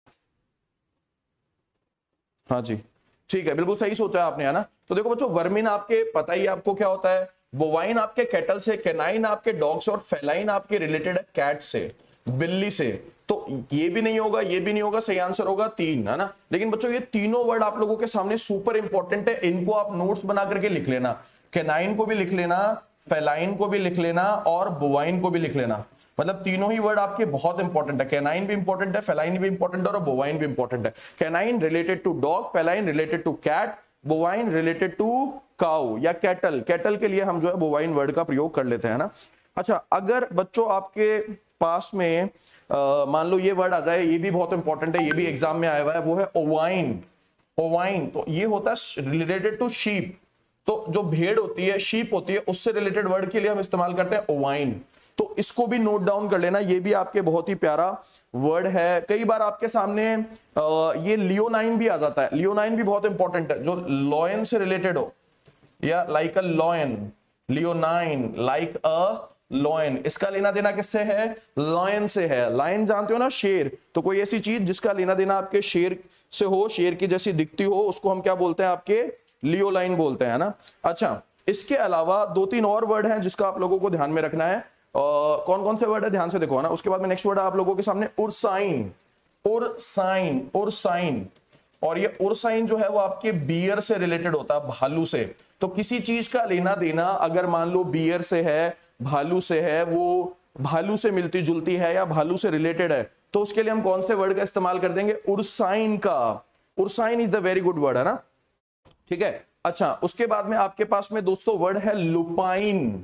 हाँ जी, ठीक है, बिल्कुल सही सोचा आपने, है ना। तो देखो बच्चों, वर्मिन आपके पता ही आपको क्या होता है। बोवाइन आपके कैटल से, कैनाइन आपके डॉग से और फेलाइन आपके रिलेटेड है कैट से, बिल्ली से। तो ये भी नहीं होगा, ये भी नहीं होगा, सही आंसर होगा 3, है ना। लेकिन बच्चों ये तीनों वर्ड आप लोगों के सामने सुपर इंपॉर्टेंट है, इनको आप नोट्स बना करके लिख लेना। कैनाइन को भी लिख लेना, फेलाइन को भी लिख लेना और बोवाइन को भी लिख लेना। मतलब तीनों ही वर्ड आपके बहुत इंपॉर्टेंट है। कैनाइन भी इंपॉर्टेंट है, फेलाइन भी इंपॉर्टेंट है और बोवाइन भी इंपॉर्टेंट है। Canine related to dog, feline related to cat, bovine related to cow या कैटल। कैटल के लिए हम जो है बोवाइन वर्ड का प्रयोग कर लेते हैं ना। अच्छा, अगर बच्चों आपके पास में मान लो ये वर्ड आ जाए, ये भी बहुत इंपॉर्टेंट है, ये भी एग्जाम में आया हुआ है, वो है ओवाइन। ओवाइन तो ये होता है रिलेटेड टू शीप। तो जो भेड़ होती है, शीप होती है, उससे रिलेटेड वर्ड के लिए हम इस्तेमाल करते हैं ओवाइन। तो इसको भी नोट डाउन कर लेना, ये भी आपके बहुत ही प्यारा वर्ड है। कई बार आपके सामने ये लियोनाइन भी आ जाता है। लियोनाइन भी बहुत इंपॉर्टेंट है, जो लॉयन से रिलेटेड हो, या like a lion, leonine like a lion. इसका लेना देना किससे है? लॉयन से है। लायन जानते हो ना, शेर। तो कोई ऐसी चीज जिसका लेना देना आपके शेर से हो, शेर की जैसी दिखती हो, उसको हम क्या बोलते हैं? आपके लियोलाइन बोलते हैं ना। अच्छा, इसके अलावा 2-3 और वर्ड हैं जिसका आप लोगों को ध्यान में रखना है। कौन कौन से वर्ड है ध्यान से देखो, है ना। उसके बाद में नेक्स्ट वर्ड है आप लोगों के सामने उर्साइन। उर्साइन, उर्साइन। और ये उर्साइन जो है वो आपके बियर से रिलेटेड होता है, भालू से। तो किसी चीज का लेना देना अगर मान लो बियर से है, भालू से है, वो भालू से मिलती जुलती है या भालू से रिलेटेड है, तो उसके लिए हम कौन से वर्ड का इस्तेमाल कर देंगे? उर्साइन का। Ursine is the very good word, है ना। ठीक है। अच्छा, उसके बाद में आपके पास में दोस्तों वर्ड है लुपाइन।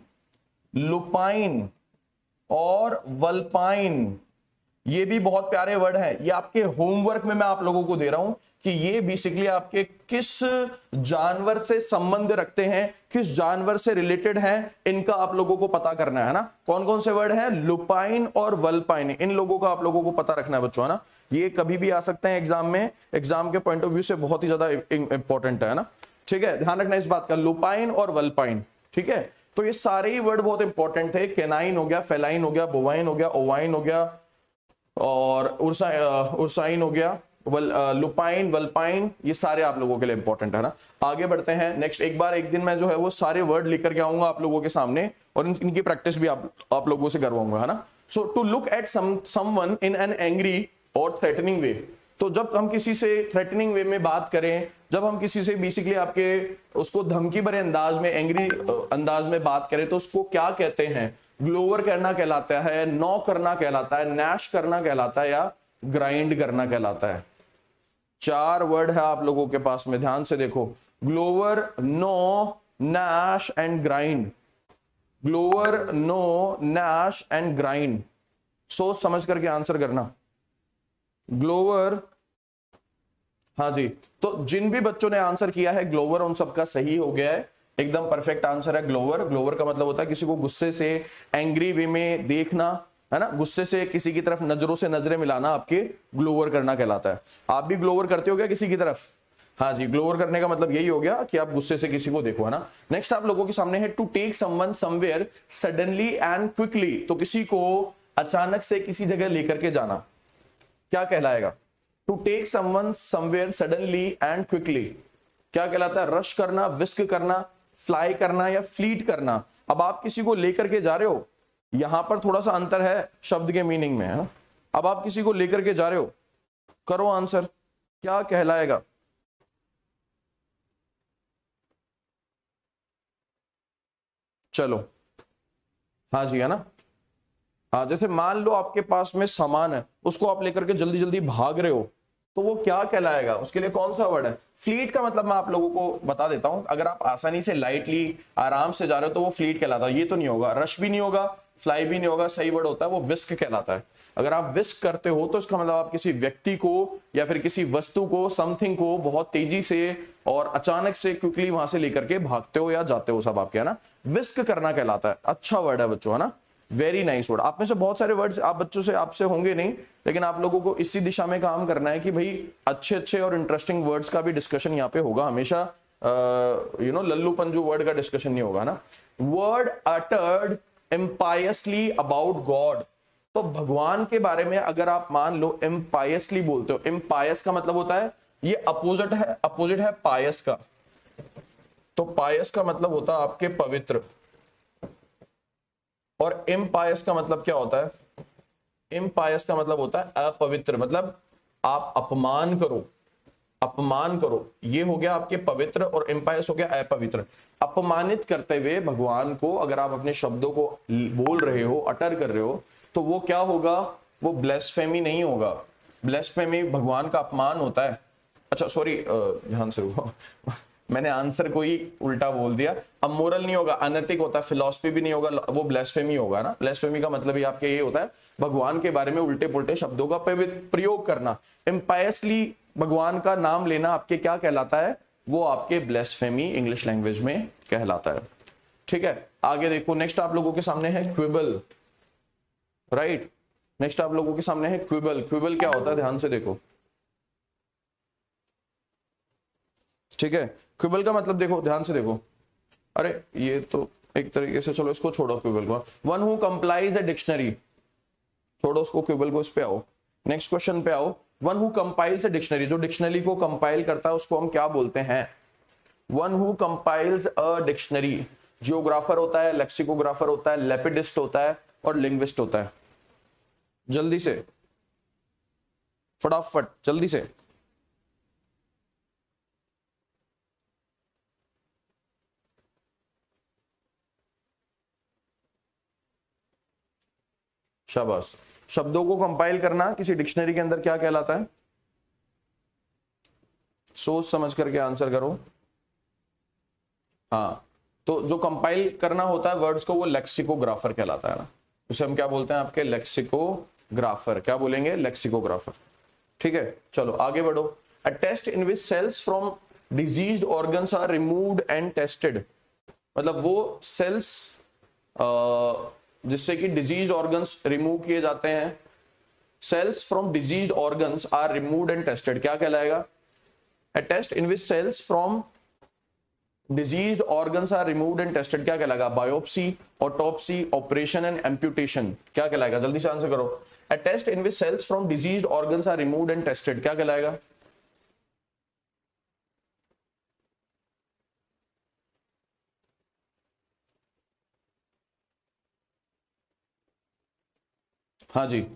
लुपाइन और वल्पाइन, ये भी बहुत प्यारे वर्ड है। ये आपके होमवर्क में मैं आप लोगों को दे रहा हूं कि ये बेसिकली आपके किस जानवर से संबंध रखते हैं, किस जानवर से रिलेटेड हैं, इनका आप लोगों को पता करना है ना। कौन कौन से वर्ड हैं? लुपाइन और वल्पाइन, इन लोगों का आप लोगों को पता रखना है बच्चों, है ना। ये कभी भी आ सकते हैं एग्जाम में, एग्जाम के पॉइंट ऑफ व्यू से बहुत ही ज्यादा इंपॉर्टेंट है ना। ठीक है, ध्यान रखना इस बात का, लुपाइन और वल्पाइन। ठीक है, तो ये सारे ही वर्ड बहुत इंपॉर्टेंट थे। कैनाइन हो गया, फेलाइन हो गया, बोवाइन हो गया, ओवाइन हो गया और उर्साइन हो गया, लुपाइन, वल्पाइन, ये सारे आप लोगों के लिए इंपॉर्टेंट है ना। आगे बढ़ते हैं नेक्स्ट। एक दिन मैं जो है वो सारे वर्ड लेकर के आऊंगा आप लोगों के सामने और इनकी प्रैक्टिस भी आप लोगों से करवाऊंगा, है ना। So to look at someone in an angry or threatening way. तो जब हम किसी से थ्रेटनिंग वे में बात करें, जब हम किसी से बेसिकली आपके उसको धमकी भरे अंदाज में, एंग्री अंदाज में बात करें, तो उसको क्या कहते हैं? ग्लोवर करना कहलाता है, नॉक करना कहलाता है, नैश करना कहलाता है या ग्राइंड करना कहलाता है। 4 वर्ड है आप लोगों के पास में, ध्यान से देखो। Glower, gnaw, gnash and grind. Glower, gnaw, gnash and grind. सोच समझ करके आंसर करना। ग्लोवर, हाँ जी, तो जिन भी बच्चों ने आंसर किया है ग्लोवर, उन सबका सही हो गया है, एकदम परफेक्ट आंसर है ग्लोवर। ग्लोवर का मतलब होता है किसी को गुस्से से, एंग्री वे में देखना, है ना, गुस्से से किसी की तरफ नजरों से नजरें मिलाना आपके ग्लोवर करना कहलाता है। आप भी ग्लोवर करते हो क्या किसी की तरफ? हाँ जी, ग्लोवर करने का मतलब यही हो गया कि आप गुस्से से किसी को देखो, है ना। नेक्स्ट आप लोगों के सामने है to take someone somewhere suddenly and quickly. तो किसी को अचानक से किसी जगह लेकर के जाना क्या कहलाएगा? To take someone somewhere suddenly and quickly क्या कहलाता है? रश करना, विस्क करना, फ्लाई करना या फ्लीट करना। अब आप किसी को लेकर के जा रहे हो, यहां पर थोड़ा सा अंतर है शब्द के मीनिंग में, है ना। अब आप किसी को लेकर के जा रहे हो, करो आंसर, क्या कहलाएगा? चलो, हाँ जी, है ना। हाँ, जैसे मान लो आपके पास में सामान है, उसको आप लेकर के जल्दी जल्दी भाग रहे हो, तो वो क्या कहलाएगा? उसके लिए कौन सा वर्ड है? फ्लीट का मतलब मैं आप लोगों को बता देता हूं। अगर आप आसानी से, लाइटली, आराम से जा रहे हो तो वो फ्लीट कहलाता है। ये तो नहीं होगा, रश भी नहीं होगा, फ्लाई भी नहीं होगा, सही वर्ड होता है वो विस्क कहलाता है। अगर आप विस्क करते हो तो इसका मतलब आप किसी व्यक्ति को या फिर किसी वस्तु को, समथिंग को बहुत तेजी से और अचानक से, क्विकली वहां से लेकर के भागते हो या जाते हो, सब आपके, है ना। विस्क करना कहलाता है। अच्छा वर्ड है बच्चों, है ना, वेरी नाइस वर्ड। आप में से बहुत सारे वर्ड्स आप बच्चों से, आपसे होंगे नहीं, लेकिन आप लोगों को इसी दिशा में काम करना है कि भाई अच्छे अच्छे और इंटरेस्टिंग वर्ड्स का भी डिस्कशन यहाँ पे होगा हमेशा। लल्लू पंजू वर्ड का डिस्कशन नहीं होगा ना। Word uttered impiously about God. तो भगवान के बारे में अगर आप मान लो इम्पायसली बोलते हो, इम्पायस का मतलब होता है, ये अपोजिट है पायस का। तो पायस का मतलब होता है आपके पवित्र, और इम्पायस का मतलब क्या होता है? इम्पायस का मतलब होता है अपवित्र, मतलब आप अपमान करो, अपमान करो। ये हो गया आपके पवित्र, और इम्पायस हो गया अपवित्र। अपमानित करते हुए भगवान को अगर आप अपने शब्दों को बोल रहे हो, अटर कर रहे हो, तो वो क्या होगा? वो ब्लेस्फेमी नहीं होगा। ब्लेस्फेमी भगवान का अपमान होता है। अच्छा सॉरी, ध्यान से रुको मैंने आंसर को ही उल्टा बोल दिया। अब मोरल नहीं होगा, अनैतिक होता है, फिलॉसफी भी नहीं होगा, वो ब्लेस्फेमी होगा ना। ब्लेस्फेमी का मतलब ही आपके ये होता है भगवान के बारे में उल्टे पुल्टे शब्दों का प्रयोग करना। इम्पायसली भगवान का नाम लेना आपके क्या कहलाता है? वो आपके ब्लेस्फेमी इंग्लिश लैंग्वेज में कहलाता है। ठीक है, आगे देखो। नेक्स्ट आप लोगों के सामने है क्विबल, राइट। नेक्स्ट आप लोगों के सामने है क्विबल। क्विबल क्या होता है? ध्यान से देखो, ठीक है। क्विबल का मतलब देखो, ध्यान से देखो। अरे ये तो एक तरीके से, चलो इसको छोड़ो क्विबल को। One who compiles the dictionary, छोड़ो उसको, क्विबल को, इस पे आओ, नेक्स्ट क्वेश्चन पे आओ। One who compiles a dictionary, जो डिक्शनरी को कंपाइल करता है उसको हम क्या बोलते हैं? One who compiles a dictionary. Geographer होता है, लेक्सिकोग्राफर होता है, लेपिडिस्ट होता है और लिंग्विस्ट होता है। जल्दी से, फटाफट, जल्दी से। शाबाश। शब्दों को कंपाइल करना किसी डिक्शनरी के अंदर क्या कहलाता है? सोच समझ करके आंसर करो। हाँ, तो जो कंपाइल करना होता है वर्ड्स को, वो लेक्सिकोग्राफर कहलाता है ना। उसे हम क्या बोलते हैं? आपके लेक्सिकोग्राफर। क्या बोलेंगे? लेक्सिकोग्राफर। ठीक है, चलो आगे बढ़ो। A test in which cells from diseased organs are removed and tested. मतलब वो सेल्स जिससे कि डिजीज ऑर्गन्स रिमूव किए जाते हैं। Cells from diseased organs are removed and tested क्या कहलाएगा? A test in which cells from diseased organs are removed and tested क्या कहलाएगा? Biopsy, autopsy, operation and amputation क्या कहलाएगा? जल्दी से आंसर करो। A test in which cells from diseased organs are removed and tested क्या कहलाएगा? हाँ जी,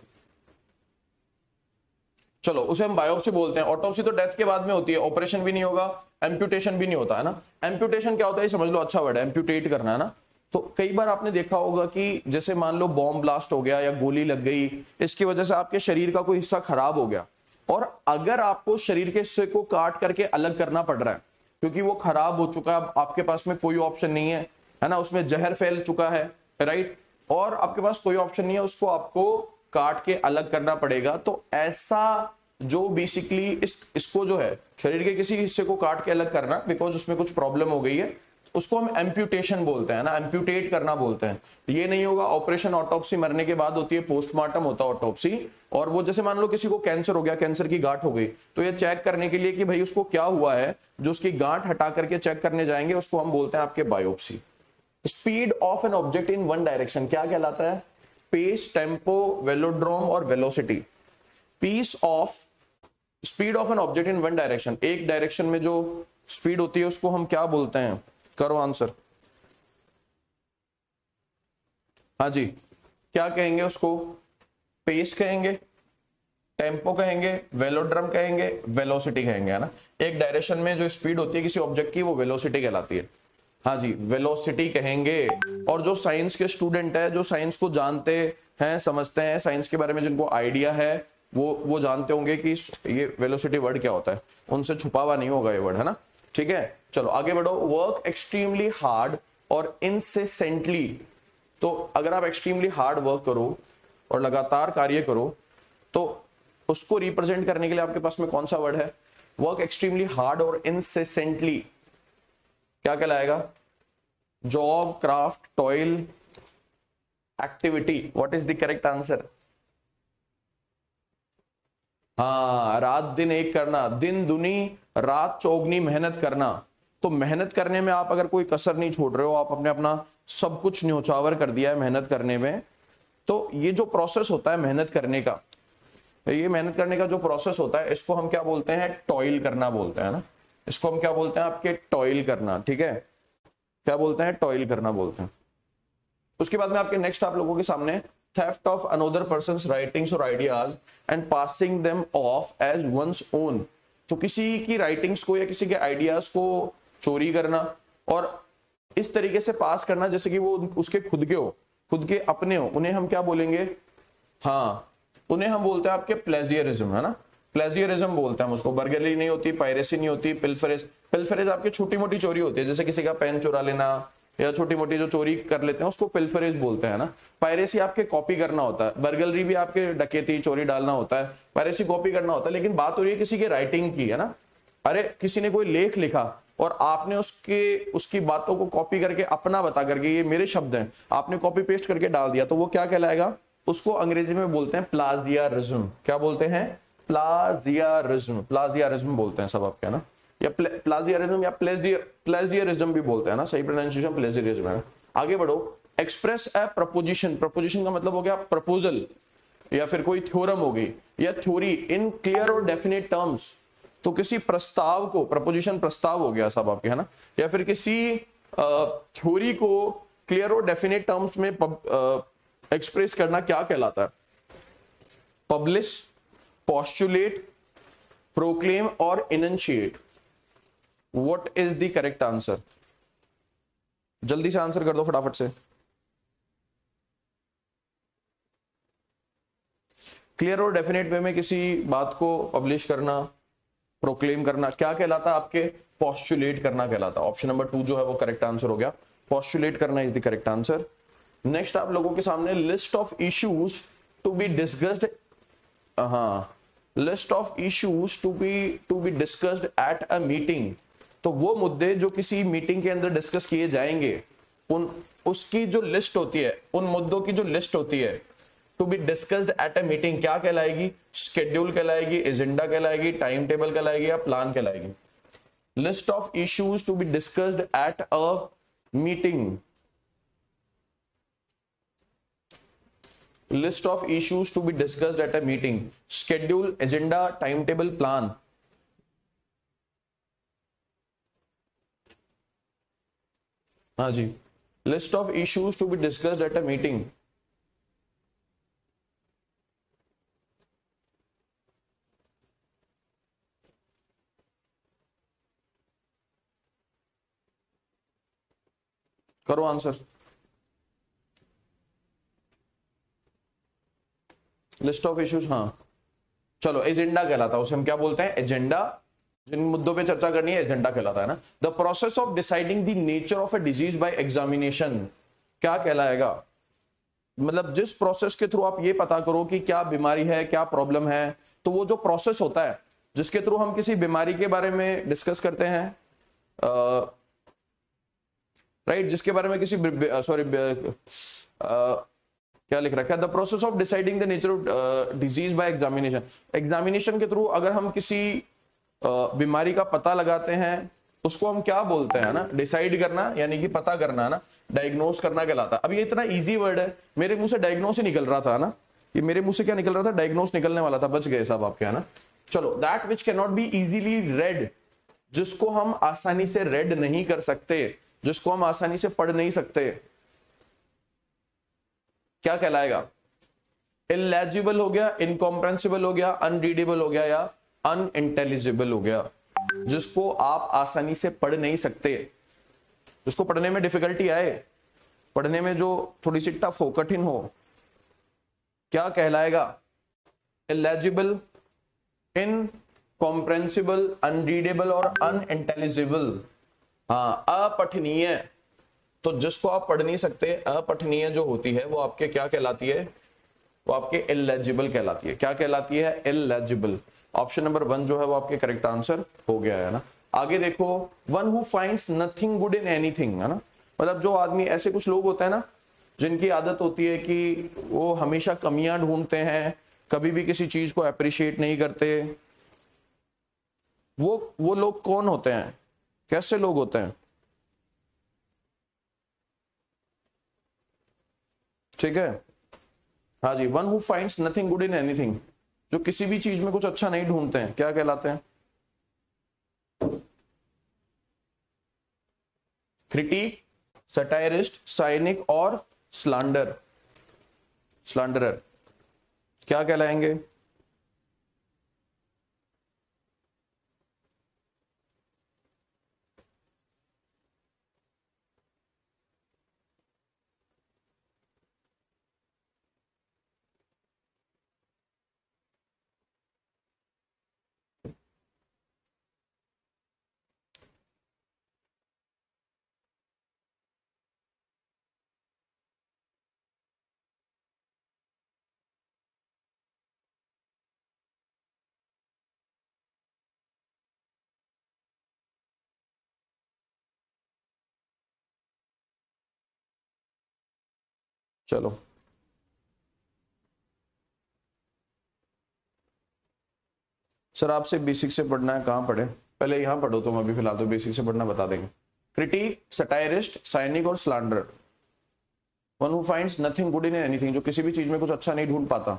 चलो उसे हम बायोप्सी बोलते हैं। ऑटोप्सी तो डेथ के बाद में होती है, ऑपरेशन भी नहीं होगा, एम्प्यूटेशन भी नहीं होता, है ना। एम्प्यूटेशन क्या होता है समझ लो, अच्छा वर्ड है, एम्प्यूटेट करना, है ना। तो कई बार आपने देखा होगा कि जैसे मान लो बॉम्ब ब्लास्ट हो गया या गोली लग गई, इसकी वजह से आपके शरीर का कोई हिस्सा खराब हो गया, और अगर आपको शरीर के हिस्से को काट करके अलग करना पड़ रहा है क्योंकि वो खराब हो चुका है, आपके पास में कोई ऑप्शन नहीं है ना, उसमें जहर फैल चुका है, राइट, और आपके पास कोई ऑप्शन नहीं है, उसको आपको काट के अलग करना पड़ेगा, तो ऐसा जो बेसिकली इसको जो है शरीर के किसी हिस्से को काट के अलग करना बिकॉज उसमें कुछ प्रॉब्लम हो गई है, उसको हम एम्प्यूटेशन बोलते हैं ना, एम्प्यूटेट करना बोलते हैं। ये नहीं होगा ऑपरेशन, ऑटोप्सी मरने के बाद होती है, पोस्टमार्टम होता है ऑटोप्सी। और वो जैसे मान लो किसी को कैंसर हो गया, कैंसर की गांठ हो गई, तो ये चेक करने के लिए कि भाई उसको क्या हुआ है, जो उसकी गांठ हटा करके चेक करने जाएंगे उसको हम बोलते हैं आपके biopsy. Speed of an object in one direction क्या कहलाता है? पेस, टेम्पो, वेलोड्रोम और velocity. Pace of speed of an object in one direction, एक डायरेक्शन में जो स्पीड होती है उसको हम क्या बोलते हैं? करो आंसर। हाँ जी, क्या कहेंगे उसको? पेस कहेंगे, टेम्पो कहेंगे, वेलोड्रम कहेंगे, वेलोसिटी कहेंगे, है ना। एक डायरेक्शन में जो स्पीड होती है किसी ऑब्जेक्ट की वो वेलोसिटी कहलाती है। हाँ जी, वेलोसिटी कहेंगे। और जो साइंस के स्टूडेंट है, जो साइंस को जानते हैं, समझते हैं, साइंस के बारे में जिनको आइडिया है, वो जानते होंगे कि ये वेलोसिटी वर्ड क्या होता है, उनसे छुपा हुआ नहीं होगा ये वर्ड, है ना। ठीक है, चलो आगे बढ़ो। Work extremely hard or incessantly, तो अगर आप एक्सट्रीमली हार्ड वर्क करो और लगातार कार्य करो तो उसको रिप्रेजेंट करने के लिए आपके पास में कौन सा वर्ड है? Work extremely hard or incessantly क्या कहलाएगा? Job, craft, toil, activity. What is the correct answer? हाँ, रात दिन एक करना, दिन दुनी रात चौगनी मेहनत करना। तो मेहनत करने में आप अगर कोई कसर नहीं छोड़ रहे हो, आप अपना सब कुछ न्योछावर कर दिया है मेहनत करने में, तो ये जो प्रोसेस होता है मेहनत करने का, ये मेहनत करने का जो प्रोसेस होता है इसको हम क्या बोलते हैं? टॉयल करना बोलते हैं ना। इसको हम क्या बोलते हैं? आपके टॉयल करना। ठीक है, क्या बोलते हैं? टॉयल करना बोलते हैं। उसके बाद में आपके नेक्स्ट आप लोगों के सामने theft of another person's writings और ideas and passing them off as one's own. तो किसी की राइटिंग्स को या किसी के आइडियाज को चोरी करना और इस तरीके से पास करना जैसे कि वो उसके खुद के हो, खुद के अपने हो, उन्हें हम क्या बोलेंगे? हाँ, उन्हें हम बोलते हैं आपके प्लेजियरिज्म, है ना। प्लेजियरिज्म बोलते हैं हम उसको। बर्गलरी नहीं होती, पायरेसी नहीं होती, पिल्फरेज। पिल्फरेज आपकी छोटी मोटी चोरी होती है, जैसे किसी का पेन चुरा लेना या छोटी मोटी जो चोरी कर लेते हैं उसको पिल्फरेज बोलते हैं ना। पायरेसी आपके कॉपी करना होता है, बर्गलरी भी आपके डकैती चोरी डालना होता है, पायरेसी कॉपी करना होता है। लेकिन बात हो रही है किसी के राइटिंग की, है ना। अरे किसी ने कोई लेख लिखा और आपने उसकी बातों को कॉपी करके अपना बता करके ये मेरे शब्द हैं आपने कॉपी पेस्ट करके डाल दिया, तो वो क्या कहलाएगा? उसको अंग्रेजी में बोलते हैं प्लाजियारिज्म। क्या बोलते हैं? प्लाजियारिज्म। प्लाजियारिज्म बोलते हैं सब आपके, है ना, या प्लाजियारिज्म या प्लेजियरिज्म भी बोलते हैं ना, सही प्रोनाउंसिएशन प्लेजियरिज्म है। आगे बढ़ो। एक्सप्रेस ए प्रपोजिशन। प्रपोजिशन का मतलब हो गया प्रपोजल या फिर कोई थ्योरम हो गई या थ्योरी इन क्लियर और डेफिनेट टर्म्स। तो किसी प्रस्ताव को, प्रपोजिशन प्रस्ताव हो गया सब आपके, है ना, या फिर किसी थ्योरी को क्लियर और डेफिनेट टर्म्स में एक्सप्रेस करना क्या कहलाता है? पब्लिश, पोस्टुलेट, प्रोक्लेम और enunciate. What is the correct answer? जल्दी से आंसर कर दो फटाफट से। क्लियर और डेफिनेट वे में किसी बात को पब्लिश करना, प्रोक्लेम करना क्या कहलाता है आपके? पोस्टुलेट करना कहलाता है। ऑप्शन नंबर 2 जो है वो करेक्ट आंसर हो गया। पोस्टुलेट करना is the correct answer. Next आप लोगों के सामने list of issues to be discussed. हाँ, list of issues to be discussed at a meeting. तो वो मुद्दे जो किसी मीटिंग के अंदर डिस्कस किए जाएंगे, उसकी जो लिस्ट होती है, उन मुद्दों की जो लिस्ट होती है, to be discussed at a meeting क्या कहलाएगी? शेड्यूल कहलाएगी, एजेंडा कहलाएगी, टाइम टेबल कहलाएगी या प्लान कहलाएगी? List of issues to be discussed at a meeting. List of issues to be discussed at a meeting, schedule, agenda, time table, plan. हाँ जी, list of issues to be discussed at a meeting. करो answer. List of issues, हाँ चलो agenda कहलाता है, उसे हम क्या बोलते हैं, एजेंडा। जिन मुद्दों पे चर्चा करनी है एजेंडा कहलाता है ना। The process of deciding the nature of a disease by examination क्या कहलाएगा, मतलब जिस प्रोसेस के थ्रू आप ये पता करो कि क्या बीमारी है, क्या प्रॉब्लम है, तो वो जो प्रोसेस होता है जिसके थ्रू हम किसी बीमारी के बारे में डिस्कस करते हैं, राइट, जिसके बारे में किसी सॉरी क्या लिख रखा है, the process of deciding the nature of disease by examination. Examination के थ्रू अगर हम किसी बीमारी का पता लगाते हैं उसको हम क्या बोलते हैं ना, डिसाइड करना यानी कि पता करना ना, डायग्नोस करना कहलाता है। अब ये इतना इजी वर्ड है, मेरे मुंह से डायग्नोस ही निकल रहा था ना, ये मेरे मुंह से क्या निकल रहा था, डायग्नोस निकलने वाला था, बच गए साहब आपके, है ना। चलो, that which can not be easily read, जिसको हम आसानी से रेड नहीं कर सकते, जिसको हम आसानी से पढ़ नहीं सकते, क्या कहलाएगा, इलेजिबल हो गया, इनकॉम्प्रेंसिबल हो गया, अनरीडेबल हो गया या अनइंटेलिजिबल हो गया। जिसको आप आसानी से पढ़ नहीं सकते, जिसको पढ़ने में डिफिकल्टी आए, पढ़ने में जो थोड़ी सी टफ हो, कठिन हो, क्या कहलाएगा, इलेजिबल, इनकॉम्प्रेंसिबल, अनरीडेबल और अनइंटेलिजिबल। हाँ, अपठनीय, तो जिसको आप पढ़ नहीं सकते, अपठनीय जो होती है वो आपके क्या कहलाती है, वो आपके इलेजिबल कहलाती है। क्या कहलाती है, इलेजिबल। ऑप्शन नंबर 1 जो है वो आपके करेक्ट आंसर हो गया है ना। आगे देखो, one who finds nothing good in anything, है ना, मतलब जो आदमी, ऐसे कुछ लोग होते हैं ना जिनकी आदत होती है कि वो हमेशा कमियां ढूंढते हैं, कभी भी किसी चीज को अप्रिशिएट नहीं करते। वो लोग कौन होते हैं, कैसे लोग होते हैं, ठीक है। हाँ जी, one who finds nothing good in anything, जो किसी भी चीज में कुछ अच्छा नहीं ढूंढते हैं, क्या कहलाते हैं, क्रिटिक, सटायरिस्ट, साइनिक और स्लैंडरर क्या कहलाएंगे। चलो, सर आपसे बेसिक से पढ़ना है, कहाँ पढ़े, पहले यहाँ पढ़ो तुम, अभी फिलहाल तो बेसिक से पढ़ना बता देंगे। क्रिटिक, सटायरिस्ट, साइनिक और slanderer. One who finds nothing good in anything, जो किसी भी चीज में कुछ अच्छा नहीं ढूंढ पाता,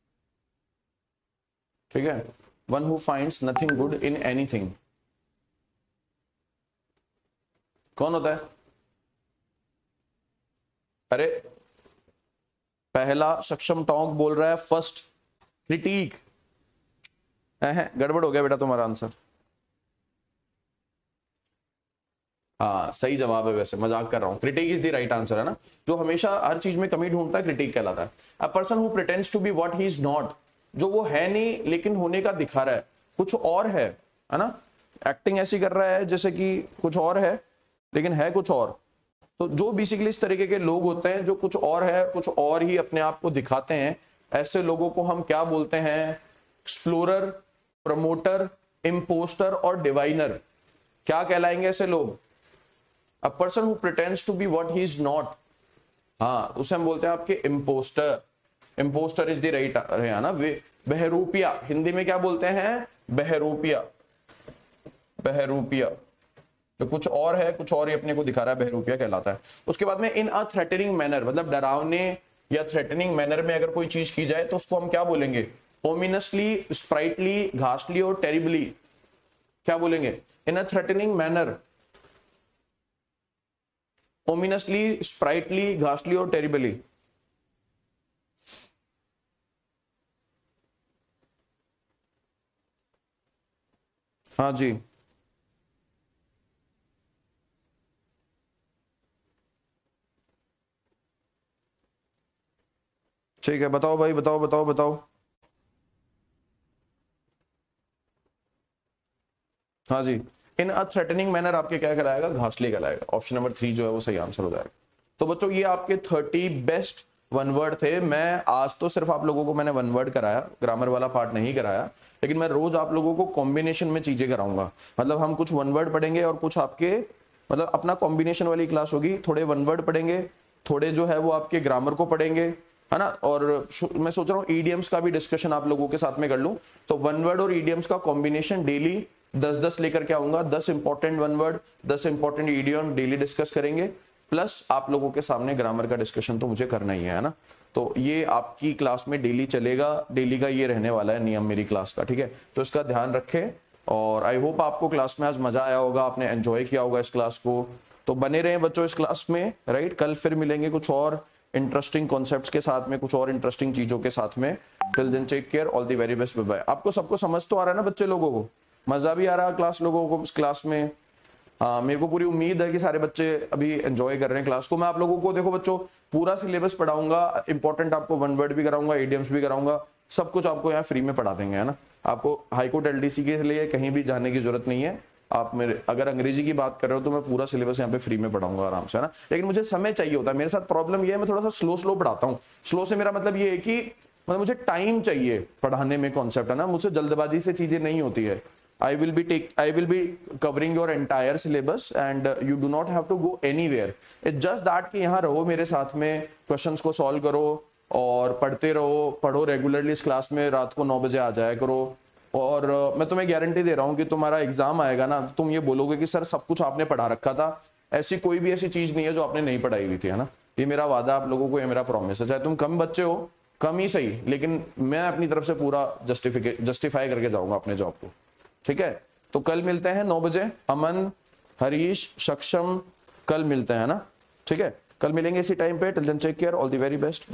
ठीक है। One who finds nothing good in anything कौन होता है, अरे पहला सक्षम टोंक बोल रहा है फर्स्ट, क्रिटिक है, गड़बड़ हो गया बेटा तुम्हारा आंसर। हाँ सही जवाब है, वैसे मजाक कर रहा हूं, critic is the right answer, है ना। जो हमेशा हर चीज में कमी ढूंढता है क्रिटिक कहलाता है। A person who pretends to be what he is not, जो वो है नहीं लेकिन होने का दिखा रहा है, कुछ और है ना, एक्टिंग ऐसी कर रहा है जैसे कि कुछ और है लेकिन है कुछ और। तो जो बेसिकली इस तरीके के लोग होते हैं जो कुछ और है, कुछ और ही अपने आप को दिखाते हैं, ऐसे लोगों को हम क्या बोलते हैं, एक्सप्लोरर, प्रमोटर, इम्पोस्टर और डिवाइनर। क्या कहलाएंगे ऐसे लोग, a person who pretends to be what he is not, हाँ उसे हम बोलते हैं आपके impostor. Impostor is the right है ना। बहरूपिया, हिंदी में क्या बोलते हैं, बहरूपिया, बहरूपिया, तो कुछ और है, कुछ और ही अपने को दिखा रहा है, बहरूपिया कहलाता है। उसके बाद में इन अ थ्रेटनिंग मैनर, मतलब डरावने या थ्रेटनिंग मैनर में अगर कोई चीज की जाए तो उसको हम क्या बोलेंगे, ओमिनसली, स्प्राइटली, घासली और टेरिबली, क्या बोलेंगे, in a threatening manner, ominously, sprightly, घासली और टेरिबली। हाँ जी, ठीक है, बताओ भाई, बताओ बताओ बताओ। हाँ जी, इन अ थ्रेटनिंग मैनर आपके क्या कहलाएगा, घासले कहलाएगा। ऑप्शन नंबर 3 जो है वो सही आंसर हो जाएगा। तो बच्चों ये आपके 30 बेस्ट वन वर्ड थे। मैं आज तो सिर्फ आप लोगों को मैंने वन वर्ड कराया, ग्रामर वाला पार्ट नहीं कराया, लेकिन मैं रोज आप लोगों को कॉम्बिनेशन में चीजें कराऊंगा। मतलब हम कुछ वन वर्ड पढ़ेंगे और कुछ आपके मतलब अपना कॉम्बिनेशन वाली क्लास होगी। थोड़े वन वर्ड पढ़ेंगे, थोड़े जो है वो आपके ग्रामर को पढ़ेंगे, है ना। और मैं सोच रहा हूँ ईडियम्स का भी डिस्कशन आप लोगों के साथ में कर लूं। तो वन वर्ड और ईडियम्स का कॉम्बिनेशन डेली 10-10 लेकर के आऊंगा। 10 important one word, 10 important idiom daily discuss करेंगे, प्लस आप लोगों के सामने ग्रामर का डिस्कशन तो मुझे करना ही है ना। तो ये आपकी क्लास में डेली चलेगा, डेली का ये रहने वाला है नियम मेरी क्लास का, ठीक है। तो इसका ध्यान रखें और आई होप आपको क्लास में आज मजा आया होगा, आपने एंजॉय किया होगा इस क्लास को। तो बने रहें बच्चों इस क्लास में, राइट। कल फिर मिलेंगे कुछ और इंटरेस्टिंग कॉन्सेप्ट्स के साथ में, कुछ और इंटरेस्टिंग चीजों के साथ में। Till then take care, all the very best, bye bye. आपको सबको समझ तो आ रहा है ना बच्चे लोगों को, मजा भी आ रहा है क्लास लोगों को इस क्लास में। मेरे को पूरी उम्मीद है कि सारे बच्चे अभी एंजॉय कर रहे हैं क्लास को। मैं आप लोगों को देखो बच्चों पूरा सिलेबस पढ़ाऊंगा, इंपॉर्टेंट आपको वन वर्ड भी कराऊंगा, इडियम्स भी कराऊंगा, सब कुछ आपको यहाँ फ्री में पढ़ा देंगे, है ना। आपको हाईकोर्ट एलडीसी के लिए कहीं भी जाने की जरूरत नहीं है। आप मेरे अगर अंग्रेजी की बात कर रहे हो तो मैं पूरा सिलेबस यहाँ पे फ्री में पढ़ाऊंगा आराम से, है ना। लेकिन मुझे समय चाहिए होता है। मेरे साथ प्रॉब्लम ये है, मैं थोड़ा सा स्लो पढ़ाता हूँ। स्लो से मेरा मतलब ये है कि मतलब मुझे टाइम चाहिए पढ़ाने में, कॉन्सेप्ट है ना। मुझसे जल्दबाजी से चीजें नहीं होती है। I will be covering your entire syllabus and you do not have to go anywhere. It's just that कि यहाँ रहो मेरे साथ में, क्वेश्चंस को सॉल्व करो और पढ़ते रहो, पढ़ो रेगुलरली इस क्लास में, रात को 9 बजे आ जाया करो। और मैं तुम्हें गारंटी दे रहा हूँ कि तुम्हारा एग्जाम आएगा ना, तुम ये बोलोगे कि सर सब कुछ आपने पढ़ा रखा था। ऐसी कोई भी ऐसी चीज नहीं है जो आपने नहीं पढ़ाई हुई थी, है ना। ये मेरा वादा आप लोगों को, ये मेरा प्रॉमिस है। चाहे तुम कम बच्चे हो, कम ही सही, लेकिन मैं अपनी तरफ से पूरा जस्टिफाई करके जाऊंगा अपने जॉब को, ठीक है। तो कल मिलते हैं 9 बजे। अमन, हरीश, सक्षम, कल मिलते हैं ना, ठीक है। कल मिलेंगे इसी टाइम पे। Till then take care, all the very best.